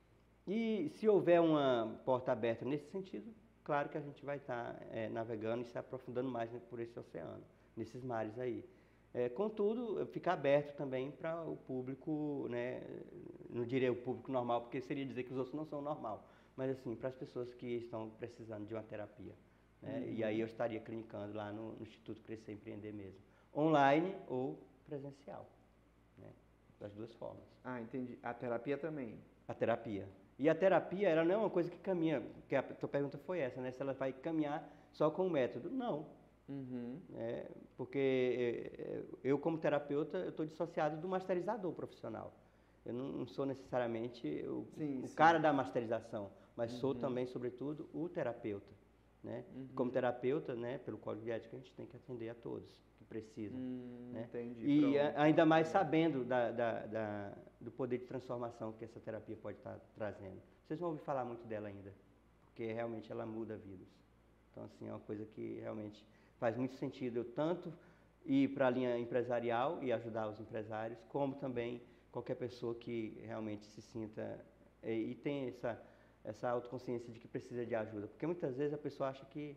Speaker 2: E se houver uma porta aberta nesse sentido, claro que a gente vai estar tá, é, navegando e se aprofundando mais né, por esse oceano, nesses mares aí. É, contudo, fica aberto também para o público, né, não diria o público normal, porque seria dizer que os outros não são normal, mas assim, para as pessoas que estão precisando de uma terapia. Né? Uhum. E aí eu estaria clinicando lá no, no Instituto Crescer e Empreender mesmo, online ou presencial, né? Das duas formas.
Speaker 1: Ah, entendi. A terapia também?
Speaker 2: A terapia. E a terapia, ela não é uma coisa que caminha, porque a tua pergunta foi essa, né? Se ela vai caminhar só com o método. Não. Uhum. É, porque eu, como terapeuta, eu estou dissociado do masterizador profissional. Eu não sou necessariamente o, sim, o sim. cara da masterização, mas uhum. sou também, sobretudo, o terapeuta. Né? Uhum. Como terapeuta, né, pelo Código de Ética, a gente tem que atender a todos que precisam. Hum, né? Entendi. E pronto. Ainda mais sabendo da, da, da, do poder de transformação que essa terapia pode estar trazendo. Vocês vão ouvir falar muito dela ainda, porque realmente ela muda vidas. Então, assim, é uma coisa que realmente faz muito sentido eu tanto ir para a linha empresarial e ajudar os empresários, como também qualquer pessoa que realmente se sinta e, e tem essa, essa autoconsciência de que precisa de ajuda. Porque muitas vezes a pessoa acha que,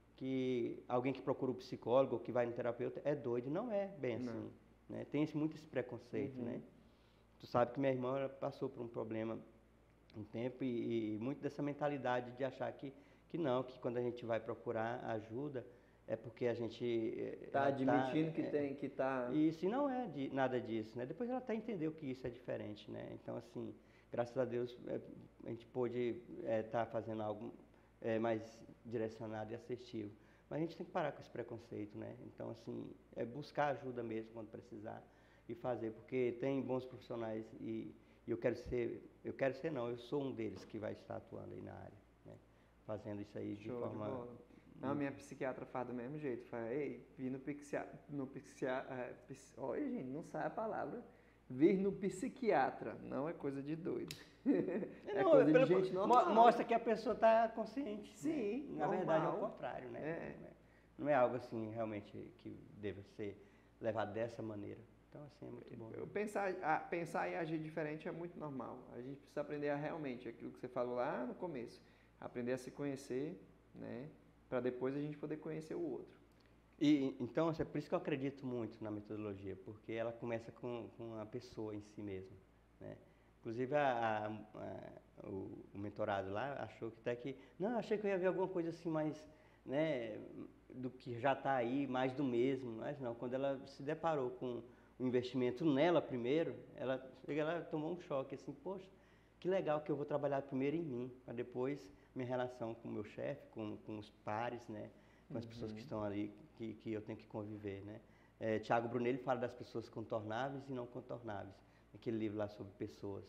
Speaker 2: que alguém que procura um psicólogo ou que vai no terapeuta é doido. Não é bem assim. Né? Tem esse, muito esse preconceito. Uhum. Né? Tu sabe que minha irmã passou por um problema um tempo e, e muito dessa mentalidade de achar que, que não, que quando a gente vai procurar ajuda, é porque a gente
Speaker 1: está admitindo tá, que é, tem que tá
Speaker 2: isso, e não é de, nada disso, né? Depois ela até entendeu que isso é diferente, né? Então, assim, graças a Deus é, a gente pôde estar é, tá fazendo algo é, mais direcionado e assertivo. Mas a gente tem que parar com esse preconceito, né? Então, assim, é buscar ajuda mesmo quando precisar e fazer, porque tem bons profissionais e, e eu quero ser, eu quero ser não, eu sou um deles que vai estar atuando aí na área, né? Fazendo isso aí de
Speaker 1: Show
Speaker 2: forma
Speaker 1: de Não, a minha psiquiatra faz do mesmo jeito. Fala, ei, vi no psiquiatra. No psiquiatra é, ps, olha, gente, não sai a palavra. Vir no psiquiatra não é coisa de doido. É, é não, coisa de gente normal.
Speaker 2: Mostra que a pessoa está consciente.
Speaker 1: Sim.
Speaker 2: Né? Na normal. Verdade é o contrário, né? É. Não, é, não é algo assim realmente que deva ser levado dessa maneira. Então, assim, é muito bom.
Speaker 1: Eu pensar, a, pensar e agir diferente é muito normal. A gente precisa aprender a realmente aquilo que você falou lá no começo. Aprender a se conhecer, né? Para depois a gente poder conhecer o outro.
Speaker 2: E, então, é por isso que eu acredito muito na metodologia, porque ela começa com, com a pessoa em si mesma. Né? Inclusive, a, a, a, o, o mentorado lá achou que até que... Não, achei que eu ia ver alguma coisa assim mais, né, do que já está aí, mais do mesmo, mas não, quando ela se deparou com o investimento nela primeiro, ela, ela tomou um choque, assim, poxa, que legal que eu vou trabalhar primeiro em mim, para depois minha relação com o meu chefe, com, com os pares, né, com as uhum. pessoas que estão ali, que, que eu tenho que conviver, né. É, Tiago Brunelli fala das pessoas contornáveis e não contornáveis, aquele livro lá sobre pessoas.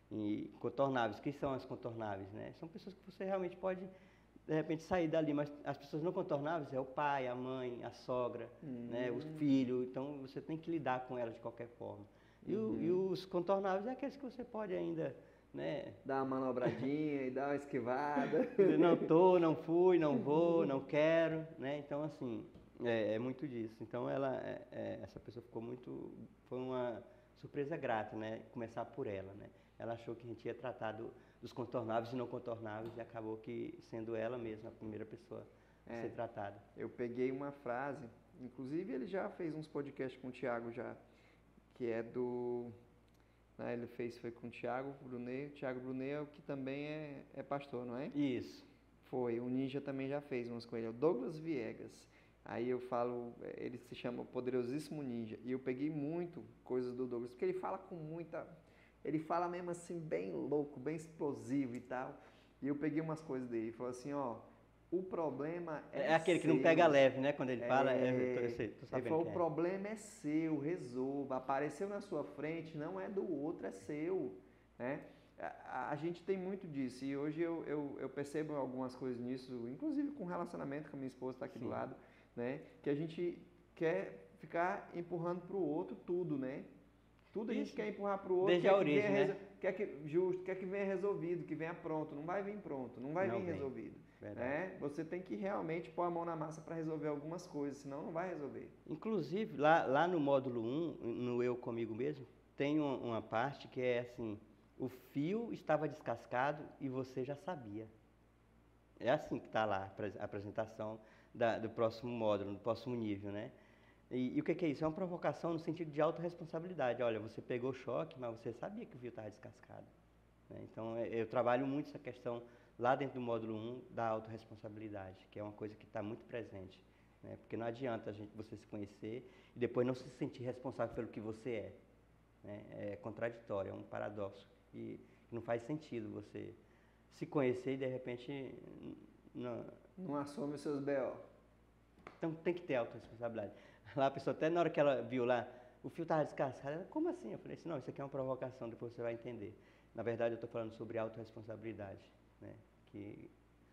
Speaker 2: E contornáveis, quem são as contornáveis, né? São pessoas que você realmente pode, de repente, sair dali, mas as pessoas não contornáveis é o pai, a mãe, a sogra, hum. né, o filho, então você tem que lidar com elas de qualquer forma. E, uhum. o, e os contornáveis é aqueles que você pode ainda, né,
Speaker 1: dar uma manobradinha e dar uma esquivada.
Speaker 2: Não tô, não fui, não vou, não quero, né? Então, assim, é, é muito disso. Então, ela, é, é, essa pessoa ficou muito, foi uma surpresa grata, né? Começar por ela, né? Ela achou que a gente ia tratar do, dos contornáveis e não contornáveis e acabou que sendo ela mesma a primeira pessoa a é, ser tratada.
Speaker 1: Eu peguei uma frase, inclusive ele já fez uns podcasts com o Tiago já, que é do... Né, ele fez, foi com o Tiago Brunet, o Tiago Brunet é o que também é, é pastor, não é?
Speaker 2: Isso.
Speaker 1: Foi, o Ninja também já fez umas com ele, é o Douglas Viegas. Aí eu falo, ele se chama Poderosíssimo Ninja, e eu peguei muito coisas do Douglas, porque ele fala com muita... Ele fala mesmo assim, bem louco, bem explosivo e tal. E eu peguei umas coisas dele. Ele falou assim, ó, o problema é
Speaker 2: É aquele
Speaker 1: seu.
Speaker 2: Que não pega leve, né? Quando ele
Speaker 1: é,
Speaker 2: fala, é, eu sei, tô sabendo
Speaker 1: ele falou,
Speaker 2: que
Speaker 1: o
Speaker 2: é.
Speaker 1: problema é seu, resolva. Apareceu na sua frente, não é do outro, é seu. Né? A, a gente tem muito disso. E hoje eu, eu, eu percebo algumas coisas nisso, inclusive com relacionamento, que a minha esposa está aqui Sim. do lado, né? Que a gente quer ficar empurrando para o outro tudo, né? Tudo a gente Isso. quer empurrar para o outro,
Speaker 2: Desde
Speaker 1: quer,
Speaker 2: a origem,
Speaker 1: que
Speaker 2: né?
Speaker 1: resol... quer que justo, quer que venha resolvido, que venha pronto. Não vai vir pronto, não vai
Speaker 2: não
Speaker 1: vir
Speaker 2: vem.
Speaker 1: resolvido.
Speaker 2: Verdade.
Speaker 1: Né? Você tem que realmente pôr a mão na massa para resolver algumas coisas, senão não vai resolver.
Speaker 2: Inclusive, lá, lá no módulo um, no Eu Comigo Mesmo, tem uma, uma parte que é assim, o fio estava descascado e você já sabia. É assim que está lá a apresentação da, do próximo módulo, do próximo nível, né? E, e o que, que é isso? É uma provocação no sentido de autorresponsabilidade. Olha, você pegou choque, mas você sabia que o fio estava descascado. Né? Então, eu trabalho muito essa questão lá dentro do módulo um da autorresponsabilidade, que é uma coisa que está muito presente. Né? Porque não adianta a gente, você se conhecer e depois não se sentir responsável pelo que você é. Né? É contraditório, é um paradoxo. E não faz sentido você se conhecer e, de repente, não,
Speaker 1: não assume os seus B O.
Speaker 2: Então, tem que ter autorresponsabilidade. Lá a pessoa, até na hora que ela viu lá, o fio estava descascado, ela, como assim? Eu falei assim, não, isso aqui é uma provocação, depois você vai entender. Na verdade, eu estou falando sobre autorresponsabilidade, né? Que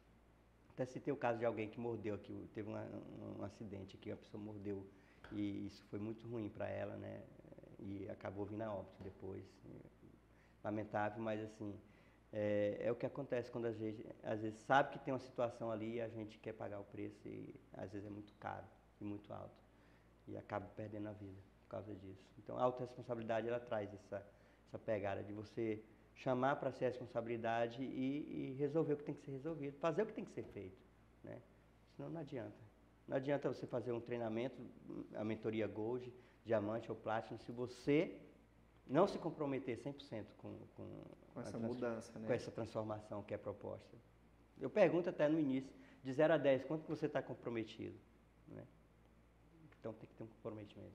Speaker 2: até citei o caso de alguém que mordeu aqui, teve uma, um, um acidente aqui, a pessoa mordeu, e isso foi muito ruim para ela, né? E acabou vindo a óbito depois. Lamentável, mas assim, é, é o que acontece quando a gente, às vezes, sabe que tem uma situação ali e a gente quer pagar o preço e às vezes é muito caro e muito alto. E acaba perdendo a vida por causa disso. Então, a autorresponsabilidade, ela traz essa, essa pegada de você chamar para ser responsabilidade e, e resolver o que tem que ser resolvido, fazer o que tem que ser feito, né? Senão não adianta. Não adianta você fazer um treinamento, a mentoria Gold, Diamante ou Platinum, se você não se comprometer cem por cento com, com,
Speaker 1: com essa mudança, né?
Speaker 2: Com essa transformação que é proposta. Eu pergunto até no início, de zero a dez, quanto que você está comprometido? Né? Então tem que ter um comprometimento.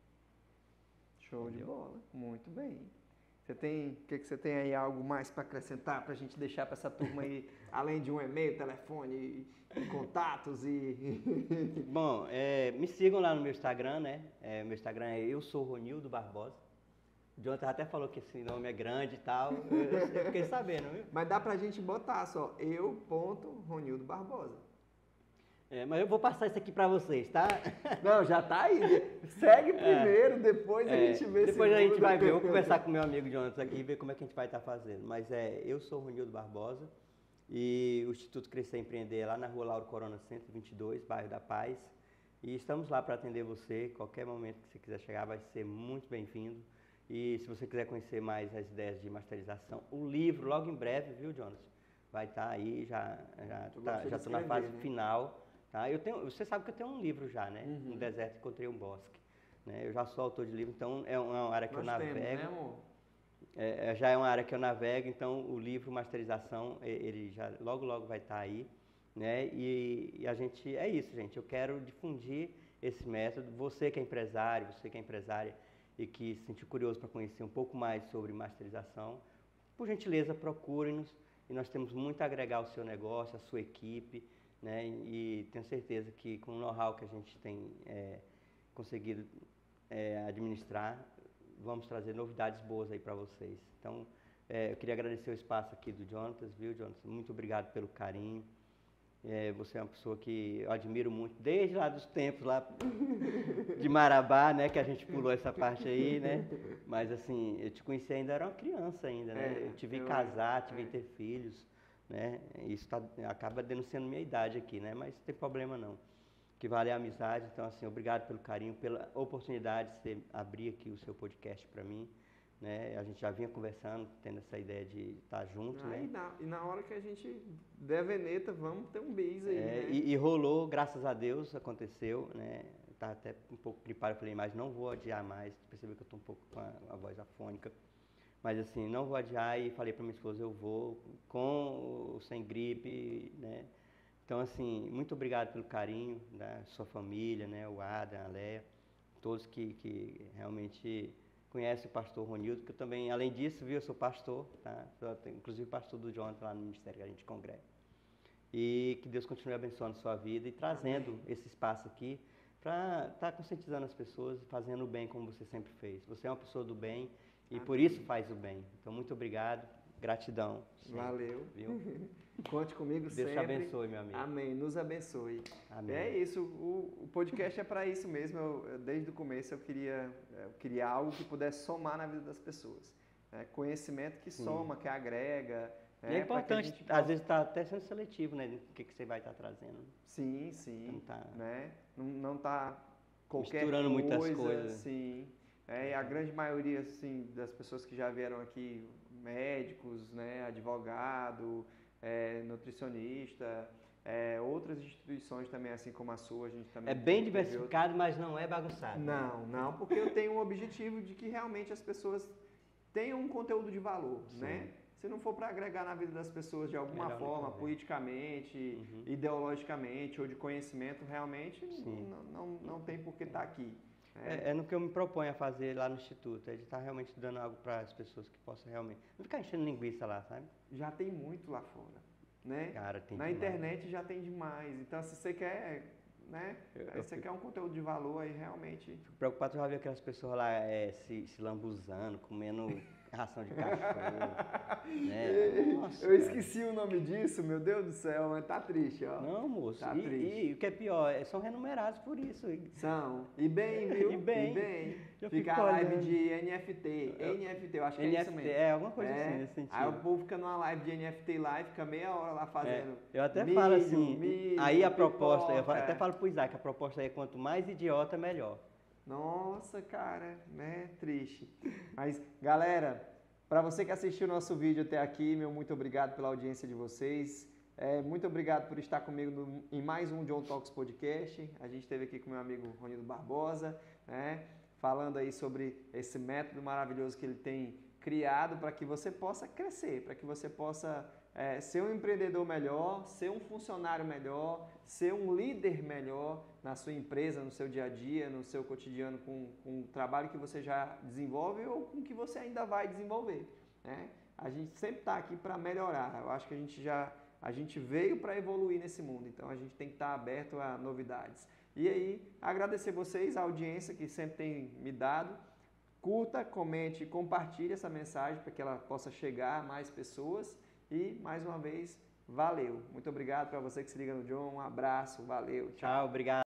Speaker 1: Show Entendeu? De bola, muito bem. Você tem, o que, que você tem aí, algo mais para acrescentar, para a gente deixar para essa turma aí, além de um e-mail, telefone, e, e contatos e...
Speaker 2: Bom, é, me sigam lá no meu Instagram, né? É, meu Instagram é Eu Sou Ronildo Barbosa. O Jonathan até falou que esse nome é grande e tal, eu, eu fiquei sabendo, viu?
Speaker 1: Mas dá pra gente botar só, eu ponto Ronildo Barbosa.
Speaker 2: É, mas eu vou passar isso aqui pra vocês, tá?
Speaker 1: Não, já tá aí. Segue primeiro, é, depois a
Speaker 2: é,
Speaker 1: gente vê se
Speaker 2: Depois a gente vai ver, eu vou conversar com meu amigo Jonathan aqui e ver como é que a gente vai estar fazendo. Mas é, eu sou o Ronildo Barbosa e o Instituto Crescer e Empreender é lá na rua Lauro Corona cento e vinte e dois, bairro da Paz. E estamos lá para atender você, qualquer momento que você quiser chegar vai ser muito bem-vindo. E se você quiser conhecer mais as ideias de masterização, o livro, logo em breve, viu, Jonas? Vai estar aí, já estou tá, já estou na fase né? final. Tá? Eu tenho, você sabe que eu tenho um livro já, né? Uhum. No deserto encontrei um bosque. Né? Eu já sou autor de livro, então é uma área que
Speaker 1: Nós
Speaker 2: eu navego.
Speaker 1: Temos, né, amor?
Speaker 2: É, já é uma área que eu navego, então o livro Masterização, ele já logo, logo vai estar aí. né? E, e a gente, é isso, gente, eu quero difundir esse método. Você que é empresário, você que é empresária e que se sentiu curioso para conhecer um pouco mais sobre masterização, por gentileza, procure-nos e nós temos muito a agregar ao seu negócio, à sua equipe, né? E tenho certeza que com o know-how que a gente tem é, conseguido é, administrar, vamos trazer novidades boas aí para vocês. Então, é, eu queria agradecer o espaço aqui do Jonatas, viu, Jonatas? Muito obrigado pelo carinho. É, você é uma pessoa que eu admiro muito, desde lá dos tempos lá de Marabá, né, que a gente pulou essa parte aí, né? Mas assim, eu te conheci ainda, era uma criança ainda, né?
Speaker 1: É,
Speaker 2: eu te vi
Speaker 1: eu,
Speaker 2: casar, te vi
Speaker 1: é.
Speaker 2: ter filhos, né? Isso tá, acaba denunciando minha idade aqui, né? Mas não tem problema não. Que vale a amizade. Então, assim, obrigado pelo carinho, pela oportunidade de você abrir aqui o seu podcast para mim. Né? A gente já vinha conversando, tendo essa ideia de estar junto,
Speaker 1: Ah,
Speaker 2: né?
Speaker 1: E na, e na hora que a gente der veneta, vamos ter um bis aí,
Speaker 2: É,
Speaker 1: né?
Speaker 2: e, e rolou, graças a Deus, aconteceu, né? Eu tava até um pouco gripado, eu falei, mas não vou adiar mais. Percebi que eu estou um pouco com a, a voz afônica. Mas assim, não vou adiar e falei para minha esposa, eu vou, com ou sem gripe, né? Então, assim, muito obrigado pelo carinho da sua família, né? O Adam, a Leia, todos que, que realmente conhecem o pastor Ronildo, que eu também, além disso, viu, eu sou pastor, tá? Sou, inclusive pastor do Jonathan lá no ministério que a gente congrega. E que Deus continue abençoando a sua vida e trazendo Amém. Esse espaço aqui para estar tá conscientizando as pessoas e fazendo o bem como você sempre fez. Você é uma pessoa do bem e Amém. Por isso faz o bem. Então, muito obrigado, gratidão. Sempre,
Speaker 1: Valeu.
Speaker 2: Viu?
Speaker 1: Conte comigo
Speaker 2: Deus
Speaker 1: sempre.
Speaker 2: Deus te abençoe, meu amigo.
Speaker 1: Amém. Nos abençoe.
Speaker 2: Amém.
Speaker 1: É isso. O, o podcast é para isso mesmo. Eu, eu, desde o começo eu queria, eu queria algo que pudesse somar na vida das pessoas. É, conhecimento que Sim. soma, que agrega.
Speaker 2: E é, é importante, possa... às vezes está até sendo seletivo, né? O que, que você vai estar tá trazendo.
Speaker 1: Sim, sim.
Speaker 2: Não tá,
Speaker 1: né? Não, não tá qualquer
Speaker 2: misturando
Speaker 1: coisa,
Speaker 2: muitas coisas.
Speaker 1: Sim. É, a grande maioria assim, das pessoas que já vieram aqui, médicos, né, advogado, é, nutricionista, é, outras instituições também, assim como a sua, a gente também...
Speaker 2: É bem diversificado, outro... mas não é bagunçado.
Speaker 1: Não, né? não, porque eu tenho um objetivo de que realmente as pessoas tenham um conteúdo de valor, Sim. né? Se não for para agregar na vida das pessoas de alguma Melhor forma, politicamente, uhum. ideologicamente ou de conhecimento, realmente não, não, não tem por que estar aqui.
Speaker 2: É. É, é no que eu me proponho a fazer lá no Instituto, é de estar realmente dando algo para as pessoas que possam realmente... Não ficar enchendo linguiça lá, sabe?
Speaker 1: Já tem muito lá fora, né?
Speaker 2: Cara, tem
Speaker 1: Na
Speaker 2: demais.
Speaker 1: internet já tem demais, então se você quer, né? Eu, eu você fico... quer um conteúdo de valor aí realmente...
Speaker 2: Fico preocupado de ver aquelas pessoas lá é, se, se lambuzando, comendo... ração de cachorro, né? Nossa,
Speaker 1: eu esqueci cara. O nome disso, meu Deus do céu, mas tá triste, ó.
Speaker 2: Não, moço,
Speaker 1: tá
Speaker 2: e,
Speaker 1: triste.
Speaker 2: E, e o que é pior, são remunerados por isso.
Speaker 1: São, e bem, viu?
Speaker 2: E bem.
Speaker 1: E bem. Fica a live de N F T, eu, N F T, eu acho que
Speaker 2: N F T,
Speaker 1: é isso mesmo.
Speaker 2: É, alguma coisa
Speaker 1: é.
Speaker 2: assim, nesse sentido.
Speaker 1: Aí o povo fica numa live de N F T live, fica meia hora lá fazendo.
Speaker 2: É, eu até
Speaker 1: milho,
Speaker 2: falo assim,
Speaker 1: milho,
Speaker 2: aí a
Speaker 1: pipoca.
Speaker 2: proposta, eu até falo pro Isaac, a proposta aí é quanto mais idiota, melhor.
Speaker 1: Nossa, cara, né? Triste. Mas, galera... Para você que assistiu o nosso vídeo até aqui, meu muito obrigado pela audiência de vocês. É, muito obrigado por estar comigo no, em mais um John Talks Podcast. A gente esteve aqui com meu amigo Ronildo Barbosa, né, falando aí sobre esse método maravilhoso que ele tem criado para que você possa crescer, para que você possa é, ser um empreendedor melhor, ser um funcionário melhor, ser um líder melhor na sua empresa, no seu dia a dia, no seu cotidiano, com, com o trabalho que você já desenvolve ou com o que você ainda vai desenvolver, né? A gente sempre está aqui para melhorar. Eu acho que a gente já a gente veio para evoluir nesse mundo, então a gente tem que estar aberto a novidades. E aí, agradecer vocês, a audiência que sempre tem me dado. Curta, comente e compartilhe essa mensagem para que ela possa chegar a mais pessoas. E, mais uma vez, valeu. Muito obrigado para você que se liga no John. Um abraço, valeu. Tchau,
Speaker 2: tchau obrigado.